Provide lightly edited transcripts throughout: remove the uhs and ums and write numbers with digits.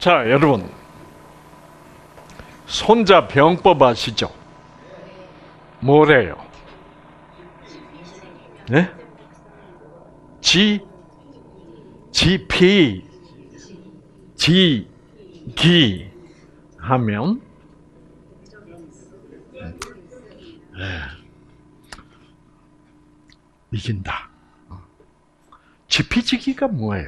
자, 여러분. 손자 병법 아시죠? 뭐래요? 네? GP, 기 하면 이긴다. 지피지기가 뭐예요?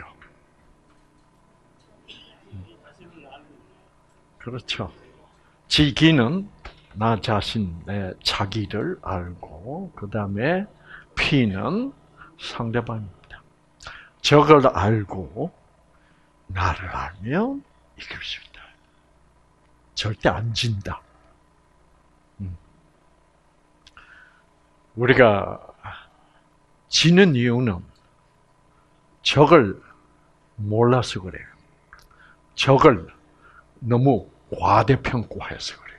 그렇죠. 지기는 나 자신의 자기를 알고, 그 다음에 피는 상대방입니다. 적을 알고 나를 알면 이길 수 있다. 절대 안 진다. 우리가 지는 이유는 적을 몰라서 그래요. 적을 너무 과대평가해서 그래요.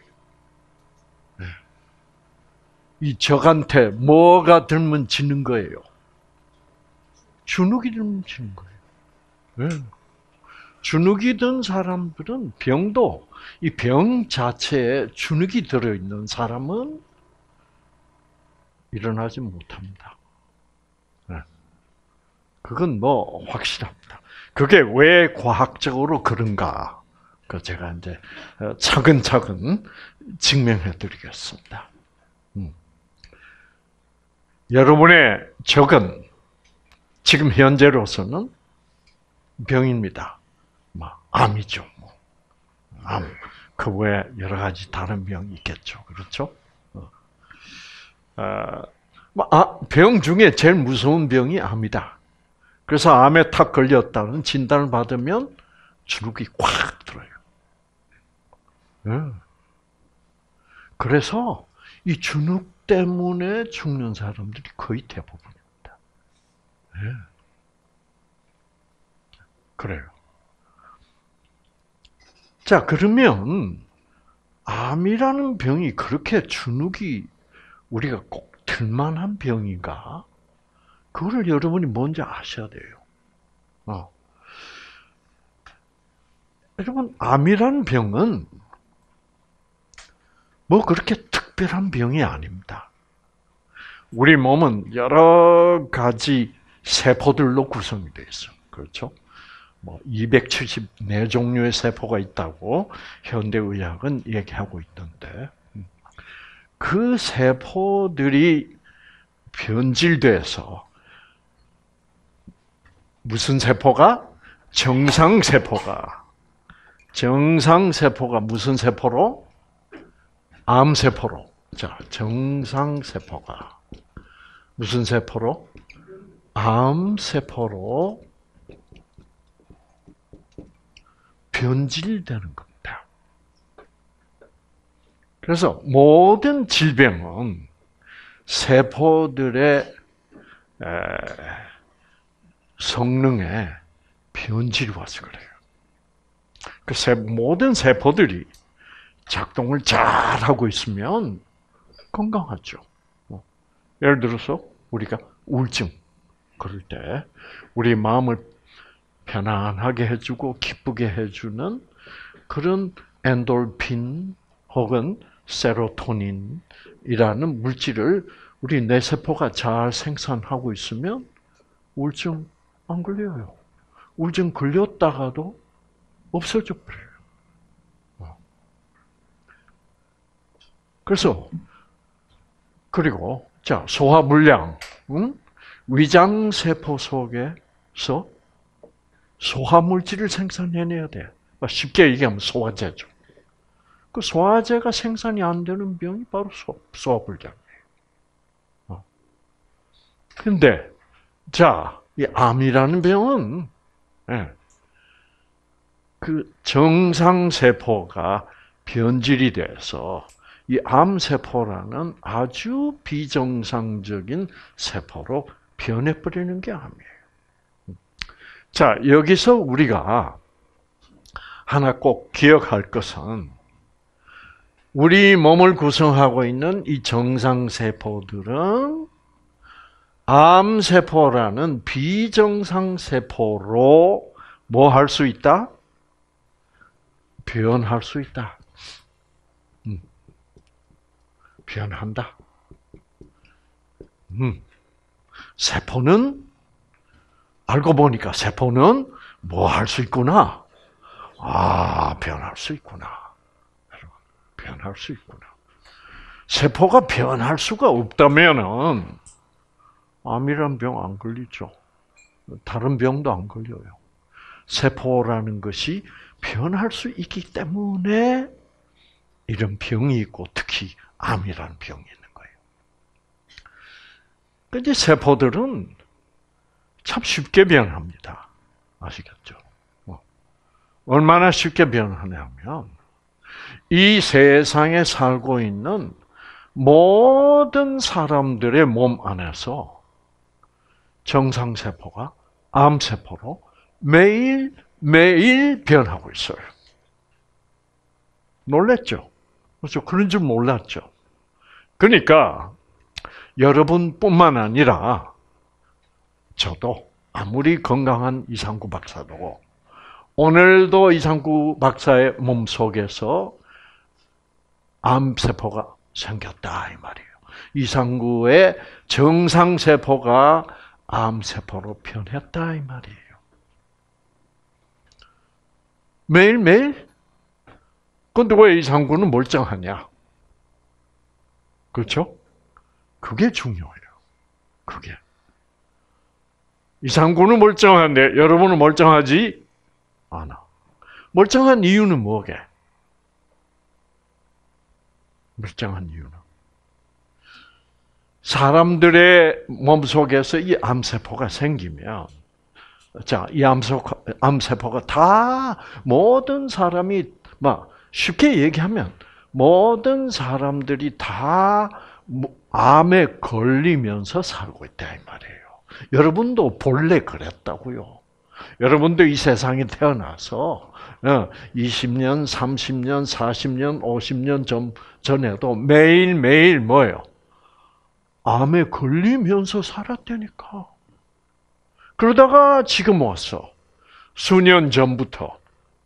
이 적한테 뭐가 들면 지는 거예요? 주눅이 들면 지는 거예요. 주눅이 든 사람들은 병도, 이 병 자체에 주눅이 들어있는 사람은 일어나지 못합니다. 그건 뭐 확실합니다. 그게 왜 과학적으로 그런가? 그 제가 이제 차근차근 증명해드리겠습니다. 여러분의 적은 지금 현재로서는 병입니다. 암이죠. 암. 그 외에 여러 가지 다른 병이 있겠죠. 그렇죠? 병 중에 제일 무서운 병이 암이다. 그래서 암에 탁 걸렸다는 진단을 받으면 주눅이 꽉 들어요. 그래서 이 주눅 때문에 죽는 사람들이 거의 대부분입니다. 그래요. 자, 그러면 암이라는 병이 그렇게 주눅이 우리가 꼭 들만한 병인가? 그거를 여러분이 먼저 아셔야 돼요. 여러분, 암이라는 병은 뭐 그렇게 특별한 병이 아닙니다. 우리 몸은 여러 가지 세포들로 구성이 되어 있어요. 그렇죠? 274종류의 세포가 있다고 현대의학은 얘기하고 있던데, 그 세포들이 변질돼서 무슨 세포가? 정상세포가 무슨 세포로? 암세포로. 자, 정상세포가 무슨 세포로? 암세포로 변질되는 겁니다. 그래서 모든 질병은 세포들의 성능에 변질이 와서 그래요. 모든 세포들이 작동을 잘 하고 있으면 건강하죠. 예를 들어서 우리가 우울증 그럴 때 우리 마음을 편안하게 해주고 기쁘게 해주는 그런 엔돌핀 혹은 세로토닌이라는 물질을 우리 뇌세포가 잘 생산하고 있으면 우울증 안 걸려요. 우울증 걸렸다가도 없어져 버려요. 그래서 그리고 자, 소화불량, 위장세포 속에서 소화물질을 생산해내야 돼. 쉽게 얘기하면 소화제죠. 그 소화제가 생산이 안 되는 병이 바로 소화불량이에요. 근데 자, 이 암이라는 병은 그 정상세포가 변질이 돼서 이 암세포라는 아주 비정상적인 세포로 변해버리는 게 암이에요. 자, 여기서 우리가 하나 꼭 기억할 것은 우리 몸을 구성하고 있는 이 정상세포들은 암세포라는 비정상세포로 뭐 할 수 있다? 변할 수 있다. 변한다. 세포는 알고 보니까 세포는 뭐 할 수 있구나. 변할 수 있구나. 변할 수 있구나. 세포가 변할 수가 없다면은 암이란 병 안 걸리죠. 다른 병도 안 걸려요. 세포라는 것이 변할 수 있기 때문에 이런 병이 있고 특히 암이라는 병이 있는 거예요. 근데 세포들은 참 쉽게 변합니다. 아시겠죠? 얼마나 쉽게 변하냐면 이 세상에 살고 있는 모든 사람들의 몸 안에서 정상세포가 암세포로 매일 변하고 있어요. 놀랬죠? 그렇죠? 그런 줄 몰랐죠? 그러니까 여러분뿐만 아니라 저도 아무리 건강한 이상구 박사도 오늘도 이상구 박사의 몸속에서 암세포가 생겼다 이 말이에요. 이상구의 정상세포가 암세포로 변했다 이 말이에요. 매일매일? 근데 왜 이상구는 멀쩡하냐? 그렇죠? 그게 중요해요. 그게. 이상구는 멀쩡한데 여러분은 멀쩡하지 않아. 멀쩡한 이유는 뭐게? 멀쩡한 이유는 사람들의 몸속에서 이 암세포가 생기면 이 암세포가 다 모든 사람이 쉽게 얘기하면 모든 사람들이 다 암에 걸리면서 살고 있다 이 말이에요. 여러분도 본래 그랬다고요. 여러분도 이 세상에 태어나서 20년, 30년, 40년, 50년 전에도 매일매일 뭐예요? 암에 걸리면서 살았다니까. 그러다가 지금 왔어. 수년 전부터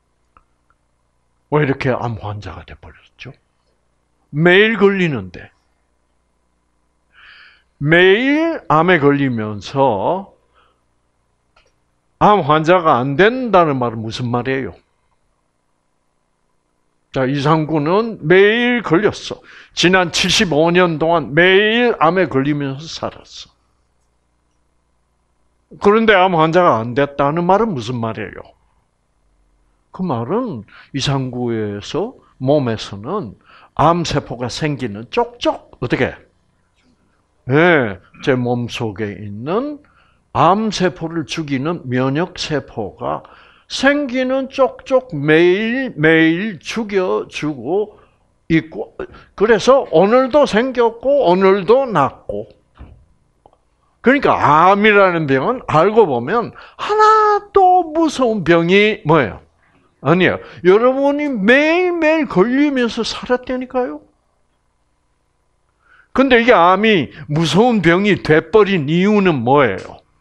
왜 이렇게 암 환자가 돼버렸죠? 매일 걸리는데. 매일 암에 걸리면서 암 환자가 안 된다는 말은 무슨 말이에요? 자, 이상구는 매일 걸렸어. 지난 75년 동안 매일 암에 걸리면서 살았어. 그런데 암 환자가 안 됐다는 말은 무슨 말이에요? 그 말은 이상구에서 몸에서는 암세포가 생기는 쪽쪽 어떻게? 네, 제 몸속에 있는 암세포를 죽이는 면역세포가 생기는 쪽쪽 매일 죽여주고 있고, 그래서 오늘도 생겼고, 오늘도 낫고. 그러니까 암이라는 병은 알고 보면 하나도 무서운 병이 뭐예요? 아니에요. 여러분이 매일매일 걸리면서 살았다니까요. 근데 이게 암이 무서운 병이 돼버린 이유는 뭐예요?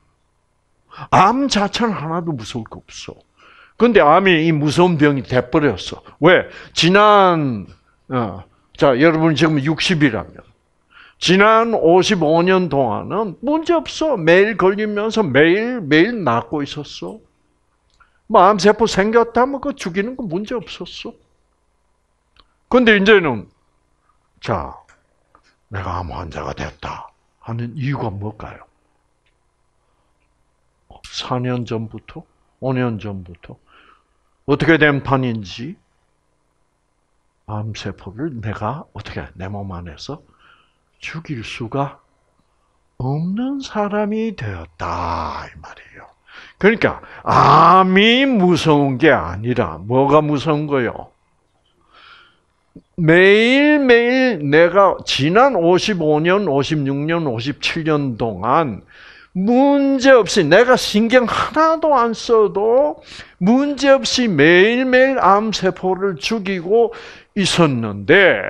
암 자체는 하나도 무서울 거 없어. 근데 암이 이 무서운 병이 돼버렸어. 왜? 여러분 지금 60이라면, 지난 55년 동안은 문제 없어. 매일 걸리면서 매일 낫고 있었어. 암세포 생겼다면 그거 죽이는 거 문제 없었어. 근데 이제는, 내가 암 환자가 됐다 하는 이유가 뭘까요? 4년 전부터, 5년 전부터 어떻게 된 판인지 암세포를 내가 어떻게 내 몸 안에서 죽일 수가 없는 사람이 되었다 이 말이에요. 그러니까 암이 무서운 게 아니라 뭐가 무서운 거요? 매일매일 내가 지난 55년, 56년, 57년 동안 문제없이 내가 신경 하나도 안 써도 문제없이 매일매일 암세포를 죽이고 있었는데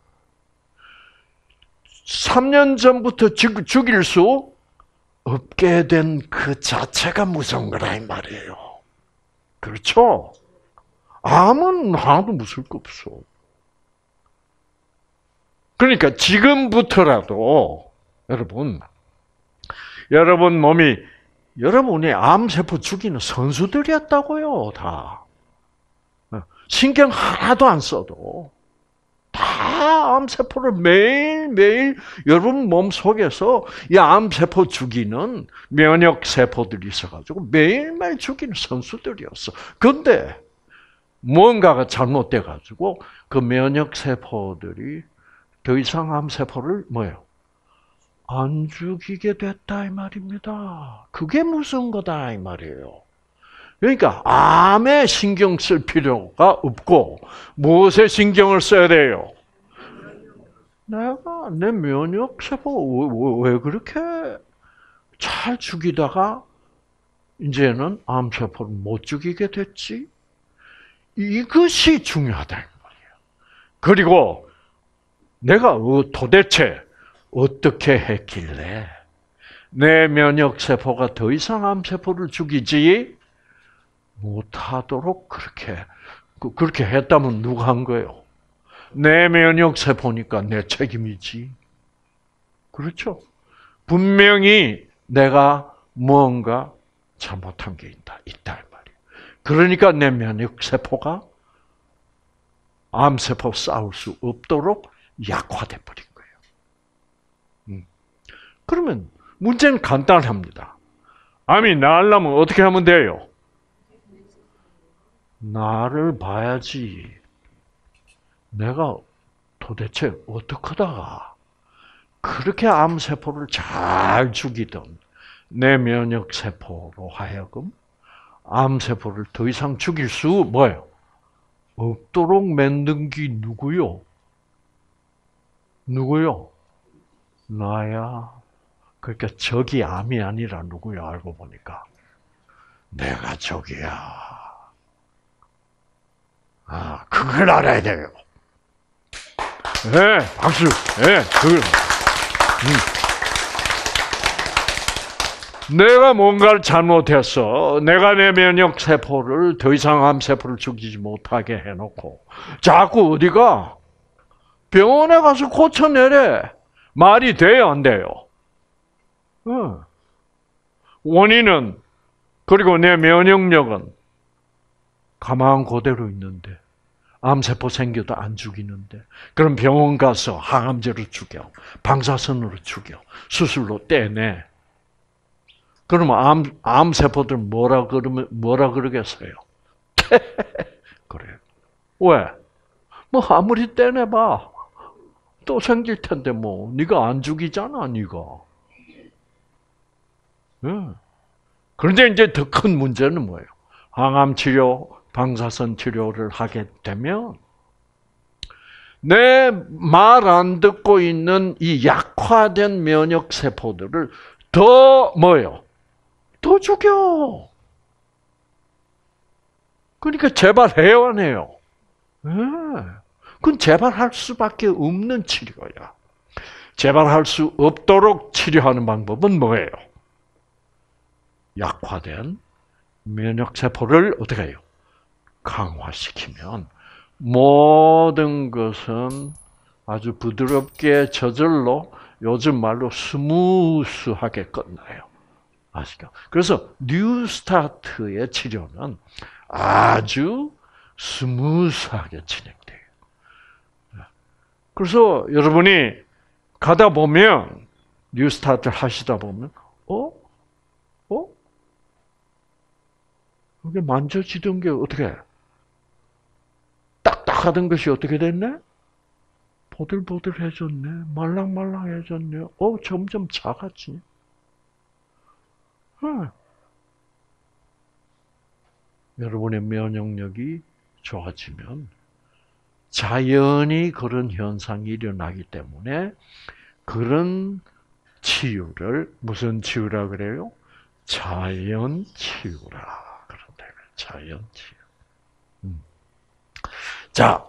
3년 전부터 죽일 수 없게 된 그 자체가 무서운 거라 이 말이에요. 그렇죠? 암은 하나도 무서울 거 없어. 그러니까 지금부터라도 여러분 몸이 여러분이 암세포 죽이는 선수들이었다고요, 다. 신경 하나도 안 써도 다 암세포를 매일매일 여러분 몸 속에서 이 암세포 죽이는 면역세포들이 있어가지고 매일매일 죽이는 선수들이었어. 그런데 뭔가가 잘못돼가지고 그 면역세포들이 더 이상 암세포를 안 죽이게 됐다 이 말입니다. 그게 무서운 거다 이 말이에요. 그러니까 암에 신경 쓸 필요가 없고 무엇에 신경을 써야 돼요? 내가 내 면역세포 왜 그렇게 잘 죽이다가 이제는 암세포를 못 죽이게 됐지? 이것이 중요하다 이 말이에요. 그리고 내가 도대체 어떻게 했길래 내 면역세포가 더 이상 암세포를 죽이지 못하도록 그렇게 했다면 누가 한 거예요? 내 면역세포니까 내 책임이지. 그렇죠? 분명히 내가 뭔가 잘못한 게 있다 이 말이에요. 그러니까 내 면역세포가 암세포 싸울 수 없도록 약화돼 버린 거예요. 그러면 문제는 간단합니다. 암이 나으려면 어떻게 하면 돼요? 나를 봐야지. 내가 도대체 어떻게 하다가 그렇게 암세포를 잘 죽이던 내 면역세포로 하여금 암세포를 더 이상 죽일 수 없도록 만든 게 누구요? 나야. 그러니까 적이 암이 아니라 누구야? 알고 보니까 내가 적이야. 그걸 알아야 돼요. 네, 박수. 네, 그걸. 내가 뭔가를 잘못했어. 내가 내 면역세포를 더 이상 암세포를 죽이지 못하게 해놓고 자꾸 어디가 병원에 가서 고쳐내래. 말이 돼요, 안 돼요? 원인은 그리고 내 면역력은 가만 그대로 있는데 암세포 생겨도 안 죽이는데 그럼 병원 가서 항암제로 죽여, 방사선으로 죽여, 수술로 떼내. 그러면 암세포들 뭐라 그러겠어요? 그래요. 왜? 아무리 떼내봐 또 생길 텐데 네가 안 죽이잖아, 네가. 그런데 이제 더 큰 문제는 뭐예요? 항암 치료, 방사선 치료를 하게 되면 내 말 안 듣고 있는 이 약화된 면역 세포들을 더 더 죽여. 그러니까 재발해요, 안 해요? 그건 재발할 수밖에 없는 치료야. 재발할 수 없도록 치료하는 방법은 뭐예요? 약화된 면역세포를 어떻게 해요? 강화시키면 모든 것은 아주 부드럽게 저절로 요즘 말로 스무스하게 끝나요. 아시죠? 그래서 뉴스타트의 치료는 아주 스무스하게 진행돼요. 그래서 여러분이 가다 보면 뉴스타트 하시다 보면 이게 만져지던 게 어떻게 딱딱하던 것이 어떻게 됐네? 보들보들해졌네. 말랑말랑해졌네. 점점 작아지네. 여러분의 면역력이 좋아지면 자연히 그런 현상이 일어나기 때문에 그런 치유를 무슨 치유라 그래요? 자연 치유라. 자연 치유. 자,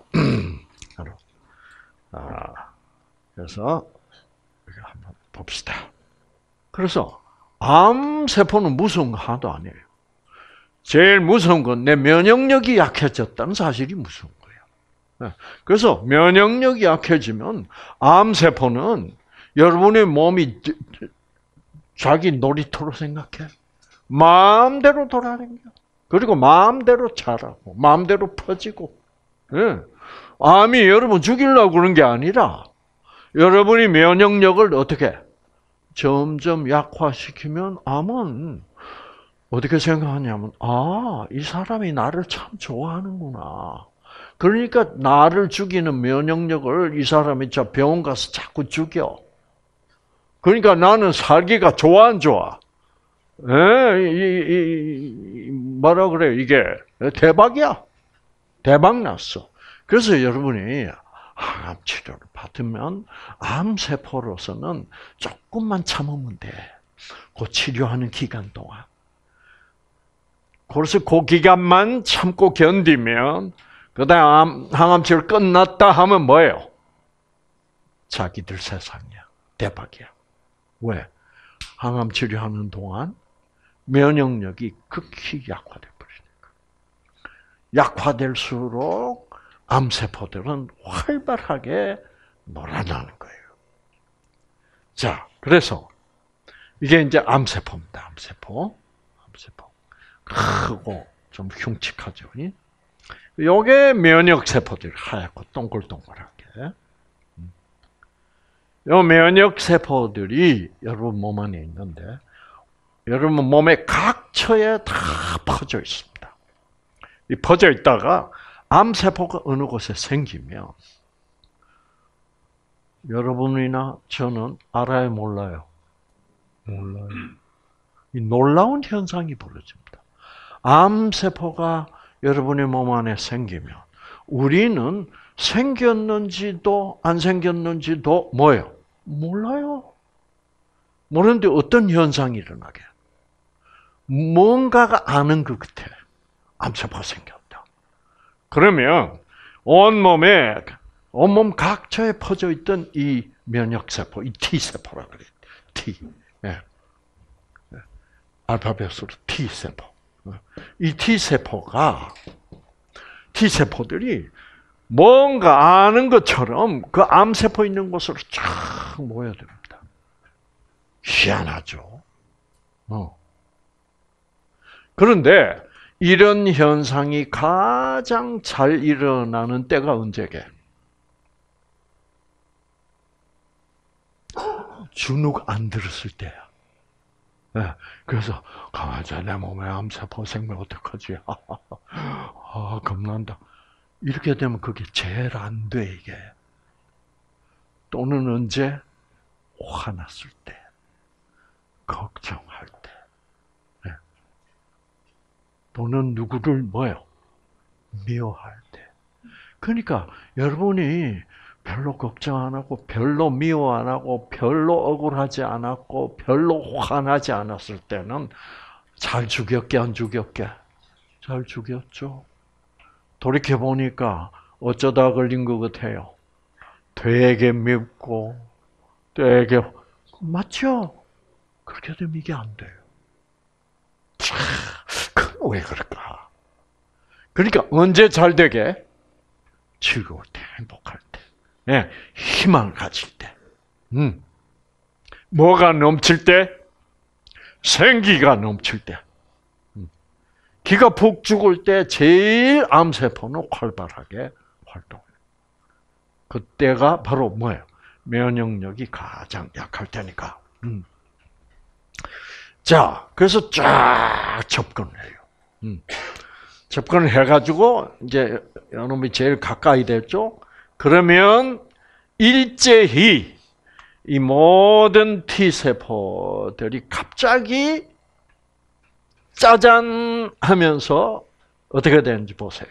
그래서 한번 봅시다. 그래서 암 세포는 무서운 거 하나도 아니에요. 제일 무서운 건 내 면역력이 약해졌다는 사실이 무서운 거예요. 그래서 면역력이 약해지면 암세포는 여러분의 몸이 자기 놀이터로 생각해. 마음대로 돌아다녀. 그리고 마음대로 자라고, 마음대로 퍼지고. 암이 여러분 죽이려고 그런 게 아니라 여러분이 면역력을 어떻게 점점 약화시키면 암은 어떻게 생각하냐면, 이 사람이 나를 참 좋아하는구나. 그러니까 나를 죽이는 면역력을 이 사람이 저 병원 가서 자꾸 죽여. 그러니까 나는 살기가 좋아, 안 좋아? 뭐라 그래요? 이게 대박이야. 대박 났어. 그래서 여러분이 항암 치료를 받으면 암세포로서는 조금만 참으면 돼. 그 치료하는 기간 동안. 그래서 그 기간만 참고 견디면 그다음 항암 치료 끝났다 하면 뭐예요? 자기들 세상이야. 대박이야. 왜? 항암 치료하는 동안 면역력이 극히 약화돼 버리니까. 약화될수록 암세포들은 활발하게 놀아나는 거예요. 자, 그래서 이게 이제 암세포입니다. 암세포. 크고 좀 흉측하죠. 요게 면역세포들, 하얗고 동글동글하게. 요 면역세포들이 여러분 몸 안에 있는데, 여러분 몸의 각처에 다 퍼져 있습니다. 이 퍼져 있다가 암세포가 어느 곳에 생기면 여러분이나 저는 알아요, 몰라요? 몰라요. 이 놀라운 현상이 벌어집니다. 암세포가 여러분의 몸 안에 생기면 우리는 생겼는지도 안 생겼는지도 뭐예요? 몰라요. 모르는데 어떤 현상이 일어나게? 뭔가가 아는 것 같아. 암세포가 생겼다. 그러면 온몸 각처에 퍼져 있던 이 면역세포, 이 T세포라고 그래요. T. 네. 알파벳으로 T세포. 이 T세포들이 뭔가 아는 것처럼 그 암세포 있는 곳으로 쫙 모여듭니다. 희한하죠. 그런데 이런 현상이 가장 잘 일어나는 때가 언제게? 주눅 안 들었을 때야. 그래서 가만히 내 몸에 암세포 생기면 어떡하지? 겁난다. 이렇게 되면 그게 제일 안 돼, 이게. 또는 언제? 화났을 때, 걱정할 때, 또는 누구를 미워할 때. 그러니까 여러분이 별로 걱정 안 하고, 별로 미워 안 하고, 별로 억울하지 않았고, 별로 화나지 않았을 때는 잘 죽였게, 안 죽였게? 잘 죽였죠. 돌이켜보니까 어쩌다 걸린 것 같아요? 되게 밉고, 되게, 맞죠? 그렇게 되면 이게 안 돼요. 왜 그럴까? 그러니까 언제 잘 되게? 즐거울 때, 행복할 때. 네, 희망을 가질 때. 뭐가 넘칠 때? 생기가 넘칠 때. 기가 푹 죽을 때 제일 암세포는 활발하게 활동해요. 그때가 바로 뭐예요? 면역력이 가장 약할 때니까. 자, 그래서 쫙 접근을 해요. 접근을 해가지고 이제 여러분이 제일 가까이 됐죠? 그러면 일제히 이 모든 T세포들이 갑자기 짜잔 하면서 어떻게 되는지 보세요.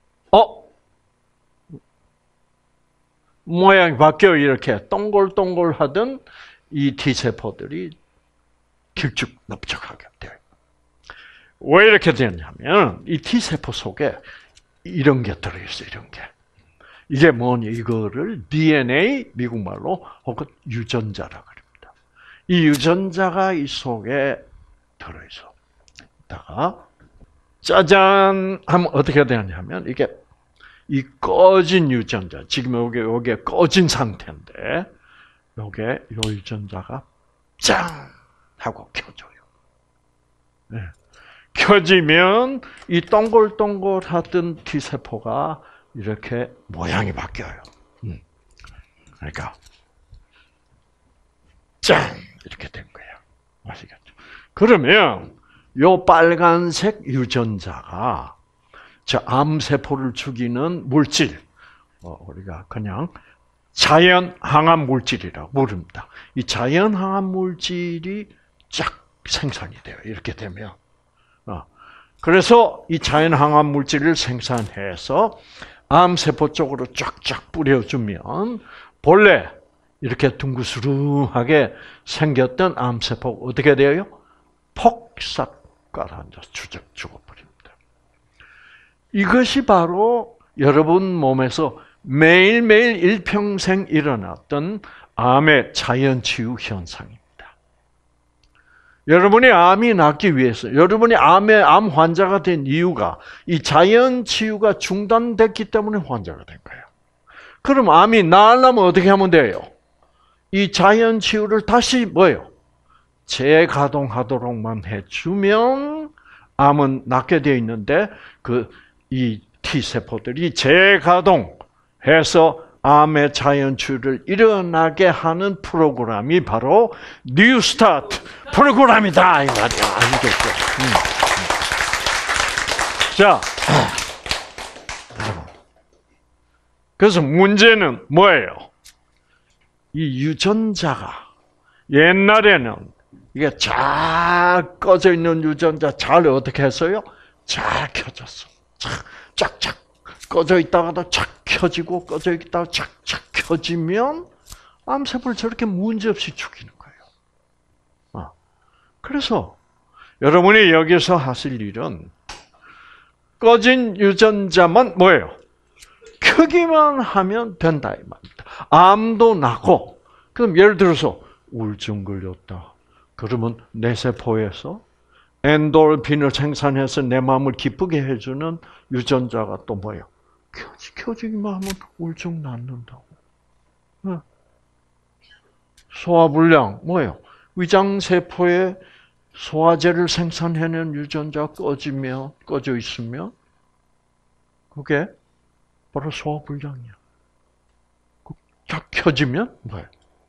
모양이 바뀌어. 이렇게 동글동글하던 이 T세포들이 길쭉넓적하게 돼요. 왜 이렇게 되냐면 이 T세포 속에 이런 게 들어있어요. 이런 게. 이게 뭐니? 이거를 DNA, 미국말로 혹은 유전자라고 합니다. 이 유전자가 이 속에 들어있어. 다가 짜잔 하면 어떻게 되냐면 이게 이 꺼진 유전자, 지금 요게 꺼진 상태인데 요게 요 유전자가 짱 하고 켜져요. 네. 켜지면 이 동글동글하던 T세포가 이렇게 모양이 바뀌어요. 그러니까 짠 이렇게 된 거예요. 아시겠죠? 그러면 요 빨간색 유전자가 저 암세포를 죽이는 물질, 우리가 그냥 자연 항암 물질이라고 부릅니다. 이 자연 항암 물질이 쫙 생산이 돼요. 이렇게 되면. 그래서 이 자연 항암 물질을 생산해서 암세포 쪽으로 쫙쫙 뿌려주면 본래 이렇게 둥그스름하게 생겼던 암세포가 어떻게 돼요? 폭삭 가라앉아 죽어버립니다. 이것이 바로 여러분 몸에서 매일매일 일평생 일어났던 암의 자연치유 현상입니다. 여러분이 암이 낫기 위해서, 여러분이 암 환자가 된 이유가 이 자연치유가 중단됐기 때문에 환자가 된 거예요. 그럼 암이 나으려면 어떻게 하면 돼요? 이 자연치유를 다시 뭐예요? 재가동하도록만 해주면 암은 낫게 되어 있는데 이 T세포들이 재가동해서 암의 자연치유를 일어나게 하는 프로그램이 바로 뉴스타트 프로그램이다 이 말이야. 아니겠죠? 자, 그래서 문제는 뭐예요? 이 유전자가 옛날에는 이게 잘 꺼져 있는 유전자 잘 어떻게 했어요? 잘 켜졌어. 쫙쫙 꺼져 있다가도 착 켜지고 꺼져 있다가 착착 켜지면 암세포를 저렇게 문제없이 죽이는 거예요. 그래서 여러분이 여기서 하실 일은 꺼진 유전자만 뭐예요? 켜기만 하면 된다 이 말입니다. 암도 낫고 그럼 예를 들어서 우울증 걸렸다. 그러면 내 세포에서 엔돌핀을 생산해서 내 마음을 기쁘게 해주는 유전자가 또 뭐예요? 켜지기만 하면 우울증 낫는다고. 소화불량 뭐예요? 위장세포에 소화제를 생산해내는 유전자가 꺼져 있으면 그게 바로 소화불량이야. 딱 켜지면 뭐예요?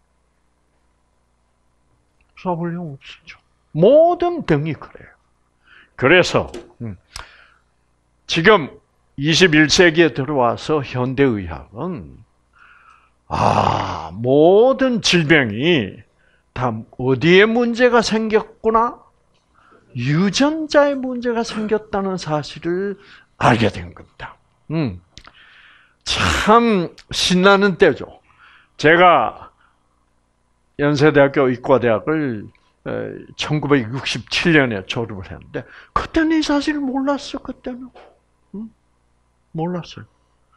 소화불량 없어져. 모든 병이 그래요. 그래서 지금 21세기에 들어와서 현대의학은 모든 질병이 다 어디에 문제가 생겼구나? 유전자에 문제가 생겼다는 사실을 알게 된 겁니다. 참 신나는 때죠. 제가 연세대학교 의과대학을 1967년에 졸업을 했는데 그때는 이 사실을 몰랐어. 그때는 몰랐어요.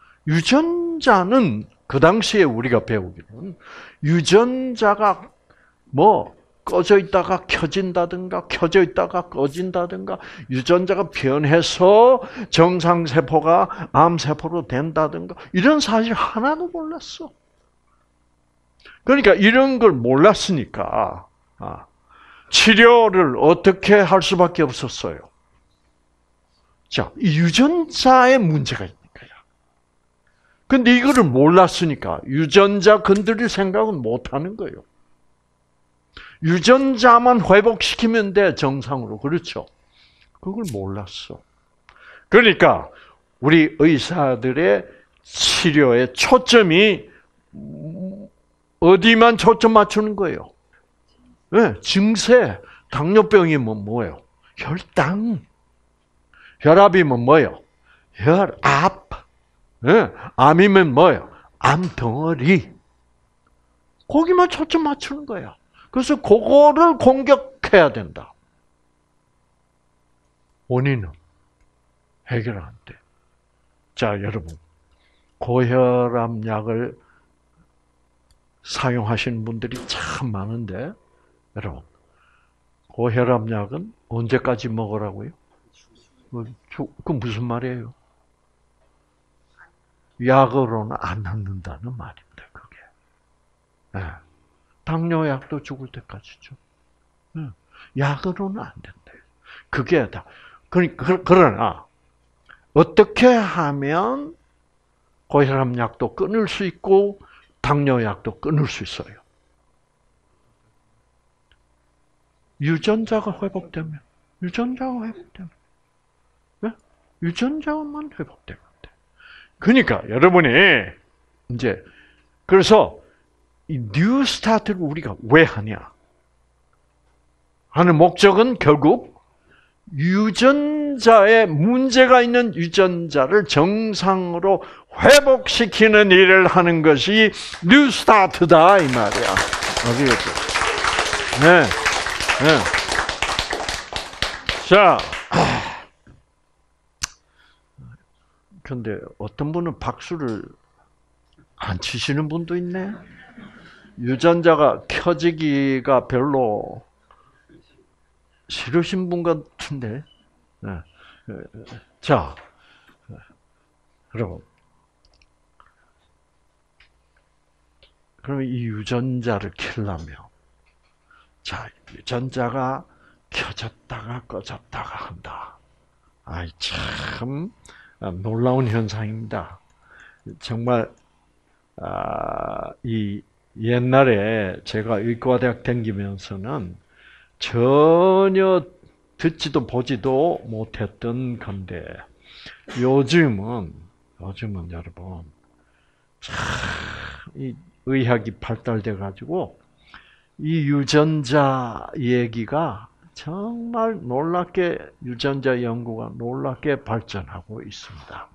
유전자는 그 당시에 우리가 배우기로는 유전자가 뭐 꺼져 있다가 켜진다든가 켜져 있다가 꺼진다든가 유전자가 변해서 정상세포가 암세포로 된다든가 이런 사실 하나도 몰랐어. 그러니까 이런 걸 몰랐으니까 치료를 어떻게 할 수밖에 없었어요. 자, 이 유전자에 문제가 있는 거야. 근데 이거를 몰랐으니까 유전자 건드릴 생각은 못 하는 거예요. 유전자만 회복시키면 돼, 정상으로. 그렇죠? 그걸 몰랐어. 그러니까 우리 의사들의 치료의 초점이 어디만 초점 맞추는 거예요? 네, 증세, 당뇨병이면 뭐예요? 혈당. 혈압이면 뭐예요? 혈압. 네, 암이면 뭐예요? 암덩어리. 거기만 초점 맞추는 거야. 그래서 그거를 공격해야 된다. 원인은 해결 안 돼. 자, 여러분. 고혈압약을 사용하시는 분들이 참 많은데, 여러분, 고혈압약은 언제까지 먹으라고요? 그 무슨 말이에요? 약으로는 안 낫는다는 말입니다. 그게. 네. 당뇨약도 죽을 때까지 줘. 네. 약으로는 안 된대요. 그게 다. 그러나 어떻게 하면 고혈압약도 끊을 수 있고 당뇨약도 끊을 수 있어요? 유전자가 회복되면. 네? 유전자만 회복되면 돼. 그러니까 여러분이 이제 그래서 이 뉴 스타트를 우리가 왜 하냐 하는 목적은 결국 유전자에 문제가 있는 유전자를 정상으로 회복시키는 일을 하는 것이 뉴 스타트다 이 말이야. 어디겠죠? 네. 네. 자, 근데 어떤 분은 박수를 안 치시는 분도 있네. 유전자가 켜지기가 별로 싫으신 분 같은데. 네. 자, 그럼 이 유전자를 켜려면, 자, 유전자가 켜졌다가 꺼졌다가 한다. 아이, 참 놀라운 현상입니다. 정말, 이 옛날에 제가 의과대학 다니면서는 전혀 듣지도 보지도 못했던 건데, 요즘은 여러분, 참, 이 의학이 발달돼 가지고 이 유전자 얘기가 정말 놀랍게 유전자 연구가 놀랍게 발전하고 있습니다.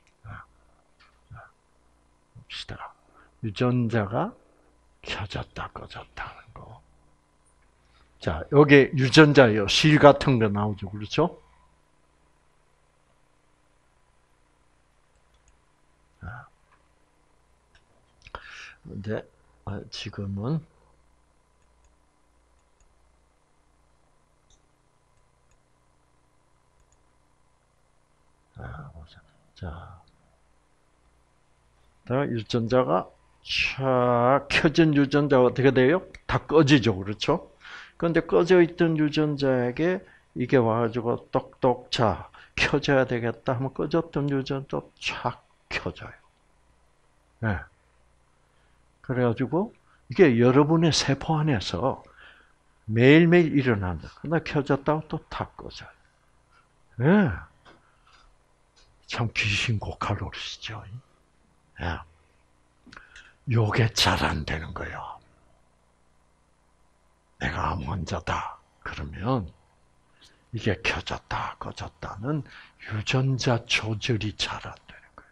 봅시다. 유전자가 켜졌다 꺼졌다는 거. 자, 여기 유전자요. 실 같은 거 나오죠. 그렇죠? 근데 지금은 자, 유전자가 쫙 켜진 유전자가 어떻게 돼요? 다 꺼지죠, 그렇죠? 그런데 꺼져 있던 유전자에게 이게 와가지고 똑똑 자 켜져야 되겠다 하면 꺼졌던 유전자도 쫙 켜져요. 네. 그래가지고 이게 여러분의 세포 안에서 매일매일 일어난다. 그러나 켜졌다고 또 다 꺼져요. 네. 참 귀신 고칼로리시죠. 네. 요게 잘 안 되는 거예요. 내가 암 환자다. 그러면 이게 켜졌다, 꺼졌다는 유전자 조절이 잘 안 되는 거예요.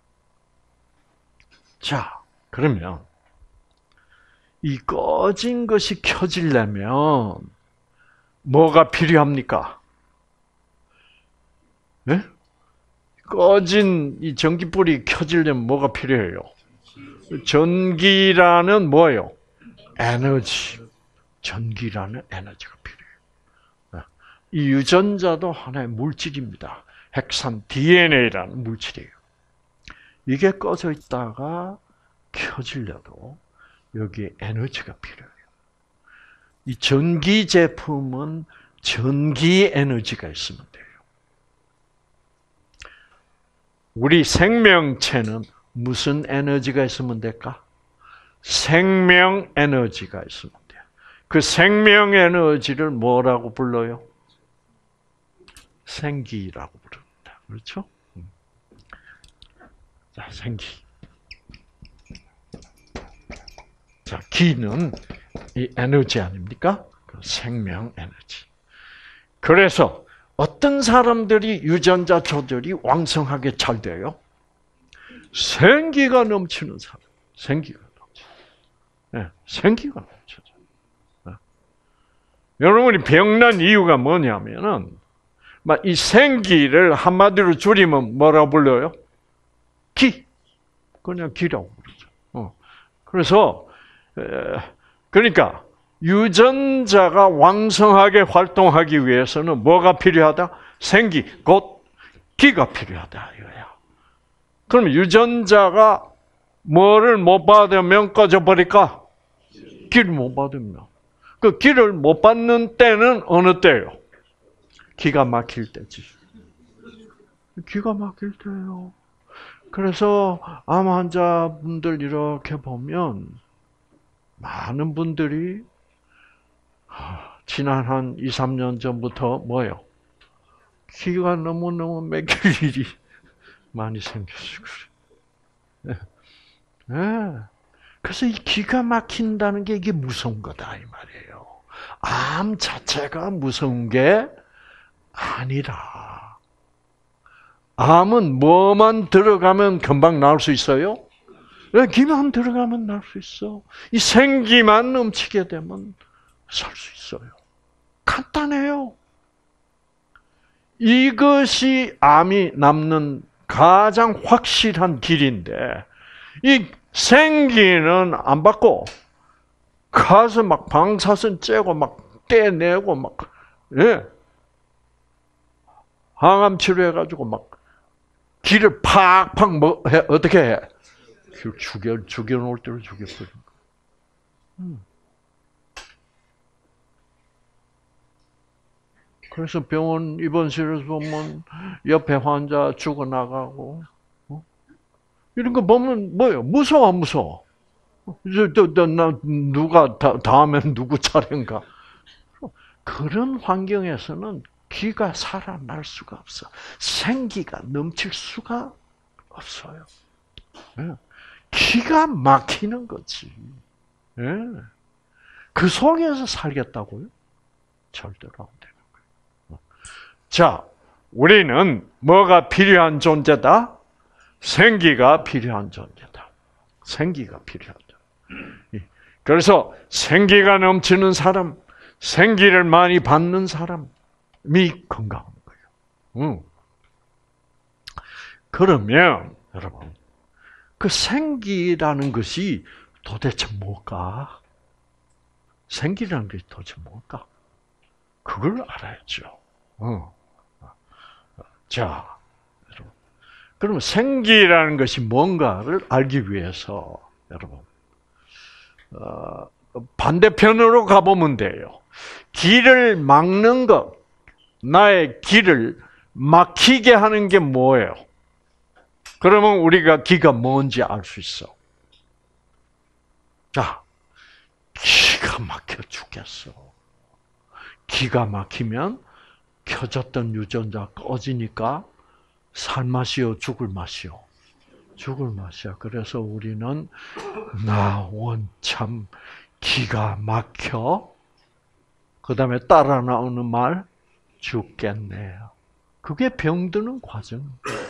자, 그러면 이 꺼진 것이 켜지려면 뭐가 필요합니까? 네? 꺼진 이 전기불이 켜지려면 뭐가 필요해요? 전기라는 뭐예요? 에너지. 전기라는 에너지가 필요해요. 이 유전자도 하나의 물질입니다. 핵산 DNA라는 물질이에요. 이게 꺼져 있다가 켜지려도 여기에 에너지가 필요해요. 이 전기 제품은 전기 에너지가 있으면 돼요. 우리 생명체는 무슨 에너지가 있으면 될까? 생명 에너지가 있으면 돼요. 그 생명 에너지를 뭐라고 불러요? 생기라고 부릅니다. 그렇죠? 자, 생기. 자, 기는 이 에너지 아닙니까? 그 생명 에너지. 그래서 어떤 사람들이 유전자 조절이 왕성하게 잘 돼요? 생기가 넘치는 사람. 생기가 넘치는. 네, 생기가 넘쳐요. 네. 여러분이 병난 이유가 뭐냐면은, 이 생기를 한마디로 줄이면 뭐라고 불러요? 기. 그냥 기라고 부르죠. 그래서, 그러니까, 유전자가 왕성하게 활동하기 위해서는 뭐가 필요하다? 생기, 곧 기가 필요하다 이거야. 그럼 유전자가 뭐를 못 받으면 꺼져버릴까? 기를 못 받으면. 그 기를 못 받는 때는 어느 때요? 기가 막힐 때지. 기가 막힐 때요. 그래서 암 환자분들 이렇게 보면 많은 분들이 지난 한 2, 3년 전부터 뭐예요? 기가 너무너무 막힐 일이 많이 생겼어요. 네. 그래서 이 기가 막힌다는 게 이게 무서운 거다 이 말이에요. 암 자체가 무서운 게 아니라 암은 뭐만 들어가면 금방 나을 수 있어요? 기만 들어가면 나을 수 있어. 이 생기만 넘치게 되면 살 수 있어요. 간단해요. 이것이 암이 남는 가장 확실한 길인데 이 생기는 안 받고 가서 막 방사선 째고 막 떼내고 막 항암 치료해가지고 막 기를 팍팍 어떻게 해? 죽여놓을 대로 죽여버린 거. 그래서 병원 입원실에서 보면 옆에 환자 죽어나가고 이런 거 보면 뭐예요? 무서워. 누가 다음엔 누구 차례인가? 그런 환경에서는 기가 살아날 수가 없어. 생기가 넘칠 수가 없어요. 기가 막히는 거지. 그 속에서 살겠다고요? 절대로 안 되는 거예요. 자, 우리는 뭐가 필요한 존재다? 생기가 필요한 존재다. 생기가 필요하다. 그래서 생기가 넘치는 사람, 생기를 많이 받는 사람이 건강한 거예요. 그러면 여러분, 그 생기라는 것이 도대체 뭘까? 생기라는 것이 도대체 뭘까? 그걸 알아야죠. 자, 여러분, 그러면 생기라는 것이 뭔가를 알기 위해서 여러분 반대편으로 가보면 돼요. 길을 막는 것, 나의 길을 막히게 하는 게 뭐예요? 그러면 우리가 기가 뭔지 알 수 있어. 자, 기가 막혀 죽겠어. 기가 막히면 켜졌던 유전자 꺼지니까 살 맛이요, 죽을 맛이요? 죽을 맛이야. 그래서 우리는 나 원참 기가 막혀. 그 다음에 따라 나오는 말 죽겠네요. 그게 병드는 과정.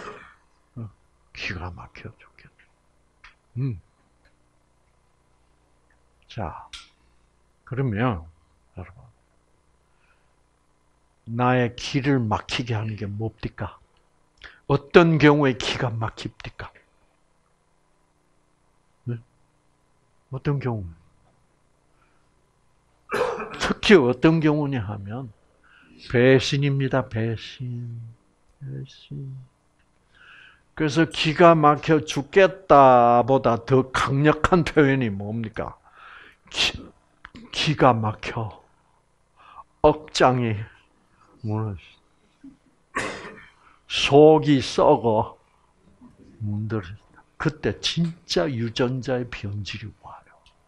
기가 막혀 죽겠네. 자, 그러면 여러분, 나의 기를 막히게 하는 게 뭡니까? 어떤 경우에 기가 막힙니까? 어떤 경우? 특히 어떤 경우냐 하면 배신입니다. 배신. 그래서 기가 막혀 죽겠다보다 더 강력한 표현이 뭡니까? 기가 막혀 억장이 무너져. 속이 썩어 문드러진다. 그때 진짜 유전자의 변질이 와요.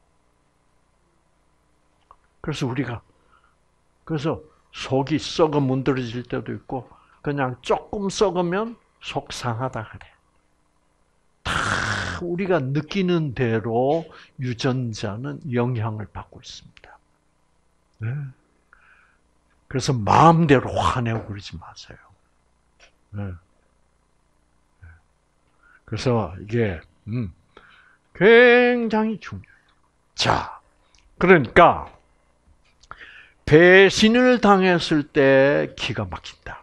그래서 속이 썩어 문드러질 때도 있고 그냥 조금 썩으면 속상하다 그래. 다 우리가 느끼는 대로 유전자는 영향을 받고 있습니다. 네. 그래서 마음대로 화내고 그러지 마세요. 네. 그래서 이게 굉장히 중요해요. 자, 그러니까 배신을 당했을 때 기가 막힌다.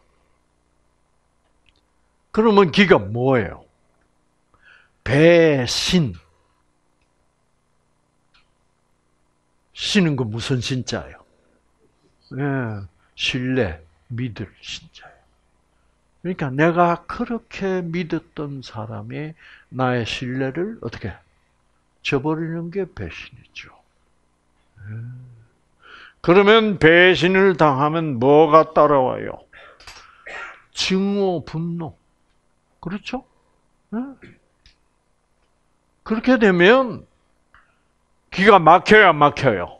그러면 기가 뭐예요? 배신. 신은 거 무슨 신자예요? 예, 신뢰, 믿을 신자예요. 그러니까 내가 그렇게 믿었던 사람이 나의 신뢰를 어떻게 저버리는 게 배신이죠. 그러면 배신을 당하면 뭐가 따라와요? 증오, 분노. 그렇죠? 네? 그렇게 되면 기가 막혀야 막혀요.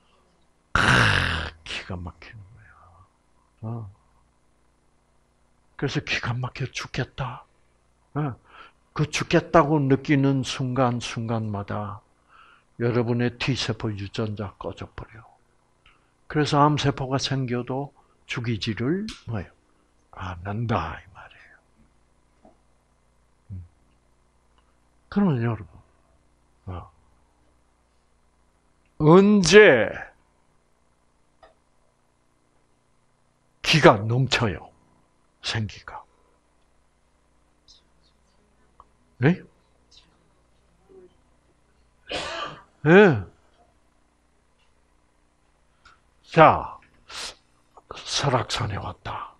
기가 막히는 거야. 그래서 기가 막혀 죽겠다. 그 죽겠다고 느끼는 순간순간마다 여러분의 T세포 유전자 꺼져버려. 그래서 암세포가 생겨도 죽이지를 뭐예요? 않는다 이 말이에요. 그러면 여러분 언제 기가 넘쳐요? 생기가. 네? 네. 자, 설악산에 왔다.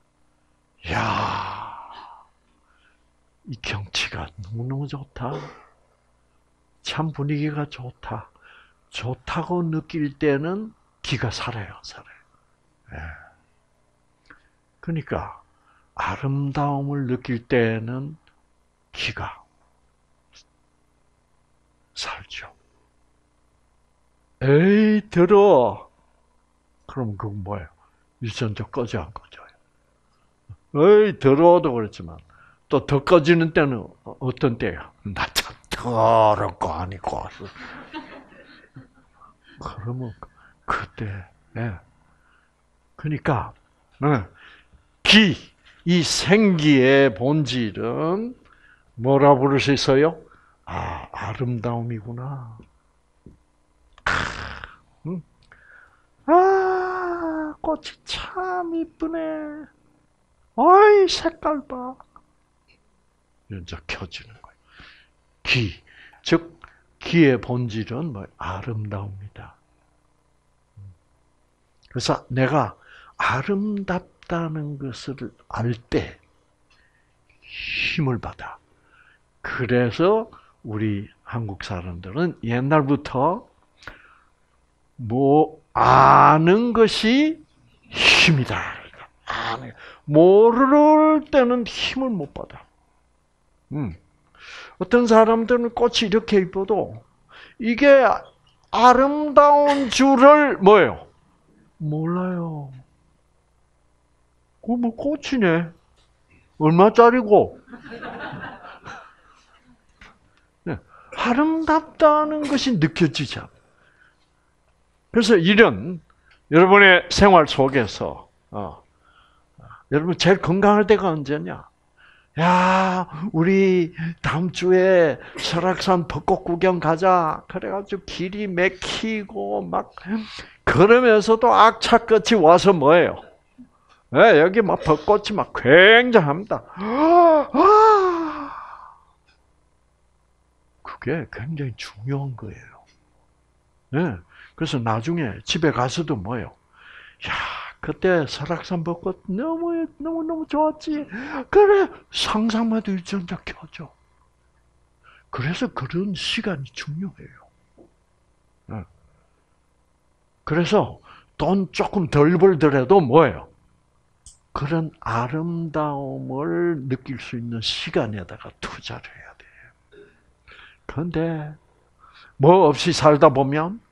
이야, 이 경치가 너무너무 좋다. 참 분위기가 좋다. 좋다고 느낄 때는 기가 살아요. 네. 그러니까 아름다움을 느낄 때는 기가 살죠. 에이, 더러워. 그럼 그건 뭐예요? 유전자 꺼져 안 꺼져요? 에이, 더러워도 그렇지만 또 더 꺼지는 때는 어떤 때야? 나 참 더럽고 아니고. 그러면 그때, 예. 그러니까 이 생기의 본질은 뭐라 부를 수 있어요? 아름다움이구나. 꽃이 참 이쁘네. 어이, 색깔 봐. 이제 켜지는 거예요. 즉 기의 본질은 뭐 아름다움이다. 그래서 내가 아름답다는 것을 알 때 힘을 받아. 그래서 우리 한국 사람들은 옛날부터 뭐 아는 것이 힘이다. 모를 때는 힘을 못 받아. 어떤 사람들은 꽃이 이렇게 이뻐도 이게 아름다운 줄을 뭐예요? 몰라요. 뭐 꽃이네. 얼마짜리고? 네. 아름답다는 것이 느껴지죠. 그래서 이런 여러분의 생활 속에서 여러분 제일 건강할 때가 언제냐? 야, 우리 다음 주에 설악산 벚꽃 구경 가자. 그래가지고 길이 막히고 막 그러면서도 악착같이 와서 뭐예요? 네, 여기 막 벚꽃이 막 굉장합니다. 그게 굉장히 중요한 거예요. 네, 그래서 나중에 집에 가서도 뭐예요? 야, 그때 설악산 벚꽃 너무 좋았지. 그래, 상상만 해도 유전자 켜져. 그래서 그런 시간이 중요해요. 네. 그래서 돈 조금 덜 벌더라도 뭐예요? 그런 아름다움을 느낄 수 있는 시간에다가 투자를 해야 돼요. 그런데 뭐 없이 살다 보면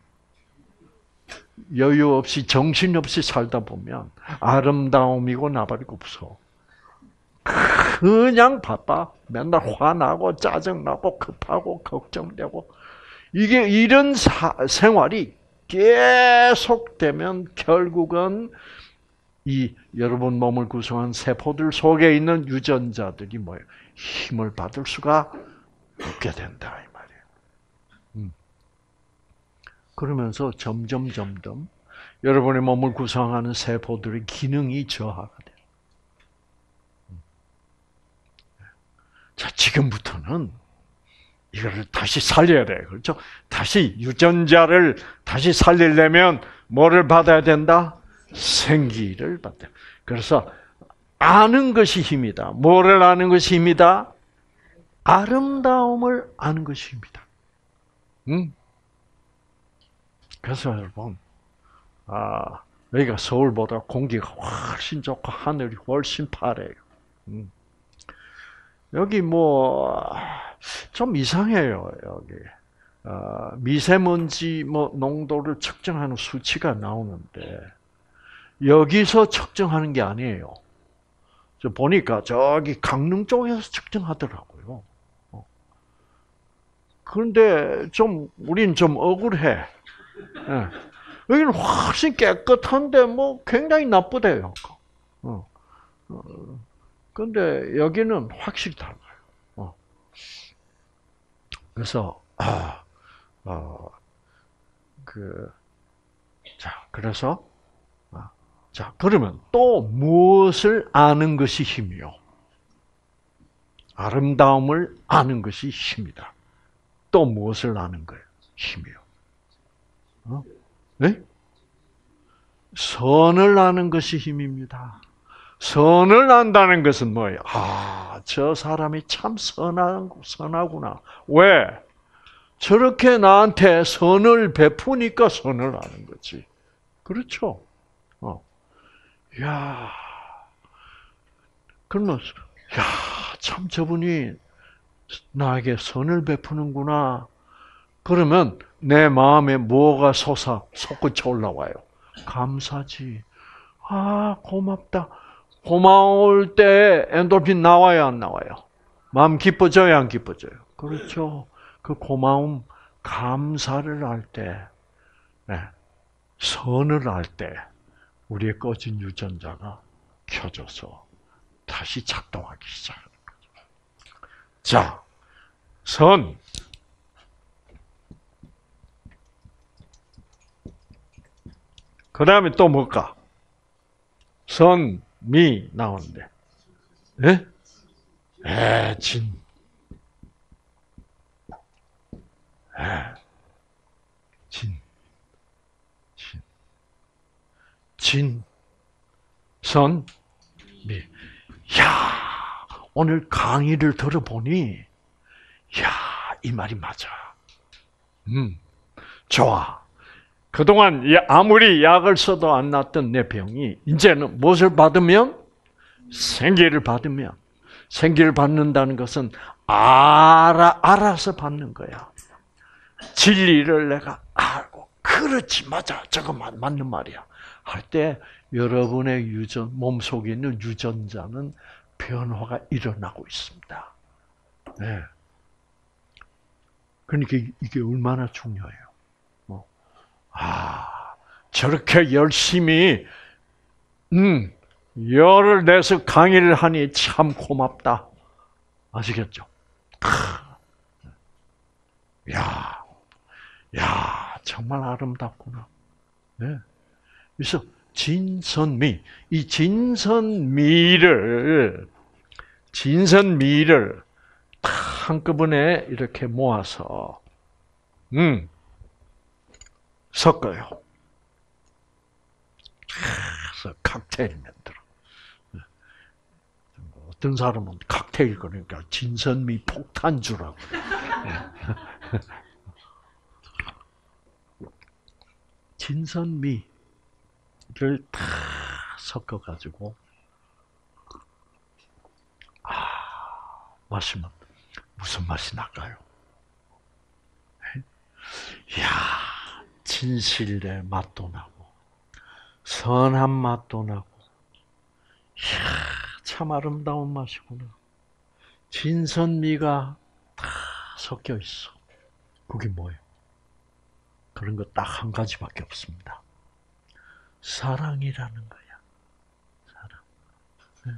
여유 없이 정신없이 살다 보면 아름다움이고 나발이고 없어. 그냥 바빠. 맨날 화나고 짜증나고 급하고 걱정되고 이게 이런 생활이 계속되면 결국은 이 여러분 몸을 구성한 세포들 속에 있는 유전자들이 뭐예요? 힘을 받을 수가 없게 된다 이 말이에요. 그러면서 점점 여러분의 몸을 구성하는 세포들의 기능이 저하가 돼요. 자, 지금부터는 이거를 다시 살려야 돼. 그렇죠? 다시 유전자를 다시 살리려면 뭐를 받아야 된다? 생기를 받아야 돼. 그래서 아는 것이 힘이다. 뭐를 아는 것이 힘이다? 아름다움을 아는 것이 힘이다. 그래서 여러분, 여기가 서울보다 공기가 훨씬 좋고 하늘이 훨씬 파래요. 여기 좀 이상해요. 여기 미세먼지 농도를 측정하는 수치가 나오는데 여기서 측정하는 게 아니에요. 저 보니까 저기 강릉 쪽에서 측정하더라고요. 그런데 우린 좀 억울해. 여기는 훨씬 깨끗한데 굉장히 나쁘대요. 그런데 여기는 확실히 달라요. 그래서 그래서 그러면 또 무엇을 아는 것이 힘이요? 아름다움을 아는 것이 힘이다. 또 무엇을 아는 거예요? 힘이요. 네? 선을 아는 것이 힘입니다. 선을 안다는 것은 뭐예요? 저 사람이 참 선하구나. 왜? 저렇게 나한테 선을 베푸니까 선을 아는 거지. 그렇죠? 그러면, 참 저분이 나에게 선을 베푸는구나. 그러면 내 마음에 뭐가 솟구쳐 올라와요? 감사지. 고맙다. 고마울 때 엔도르핀 나와요, 안 나와요? 마음 기뻐져요, 안 기뻐져요? 그렇죠. 그 고마움, 감사를 할 때, 선을 할 때, 우리의 꺼진 유전자가 켜져서 다시 작동하기 시작하는 거죠. 자, 선. 그 다음에 또 뭘까? 선, 미 나오는데. 진. 진, 선, 미. 오늘 강의를 들어보니, 이 말이 맞아. 좋아. 그동안 아무리 약을 써도 안 낫던 내 병이, 이제는 무엇을 받으면? 생기를 받으면. 생기를 받는다는 것은 알아서 받는 거야. 진리를 내가 알고, 그렇지, 맞아, 저거 맞는 말이야. 할 때 여러분의 몸속에 있는 유전자는 변화가 일어나고 있습니다. 네. 그러니까 이게 얼마나 중요해요. 저렇게 열심히 열을 내서 강의를 하니 참 고맙다. 아시겠죠? 정말 아름답구나. 네. 그래서 진선미, 이 진선미를 한꺼번에 이렇게 모아서 섞어요. 그래서 칵테일 만들어. 어떤 사람은 칵테일 그러니까 진선미 폭탄주라고. 진선미를 다 섞어가지고 마시면 무슨 맛이 날까요? 진실의 맛도 나고 선한 맛도 나고 참 아름다운 맛이구나. 진선미가 다 섞여 있어. 그게 뭐예요? 그런 거 딱 한 가지밖에 없습니다. 사랑이라는 거야. 사랑. 네.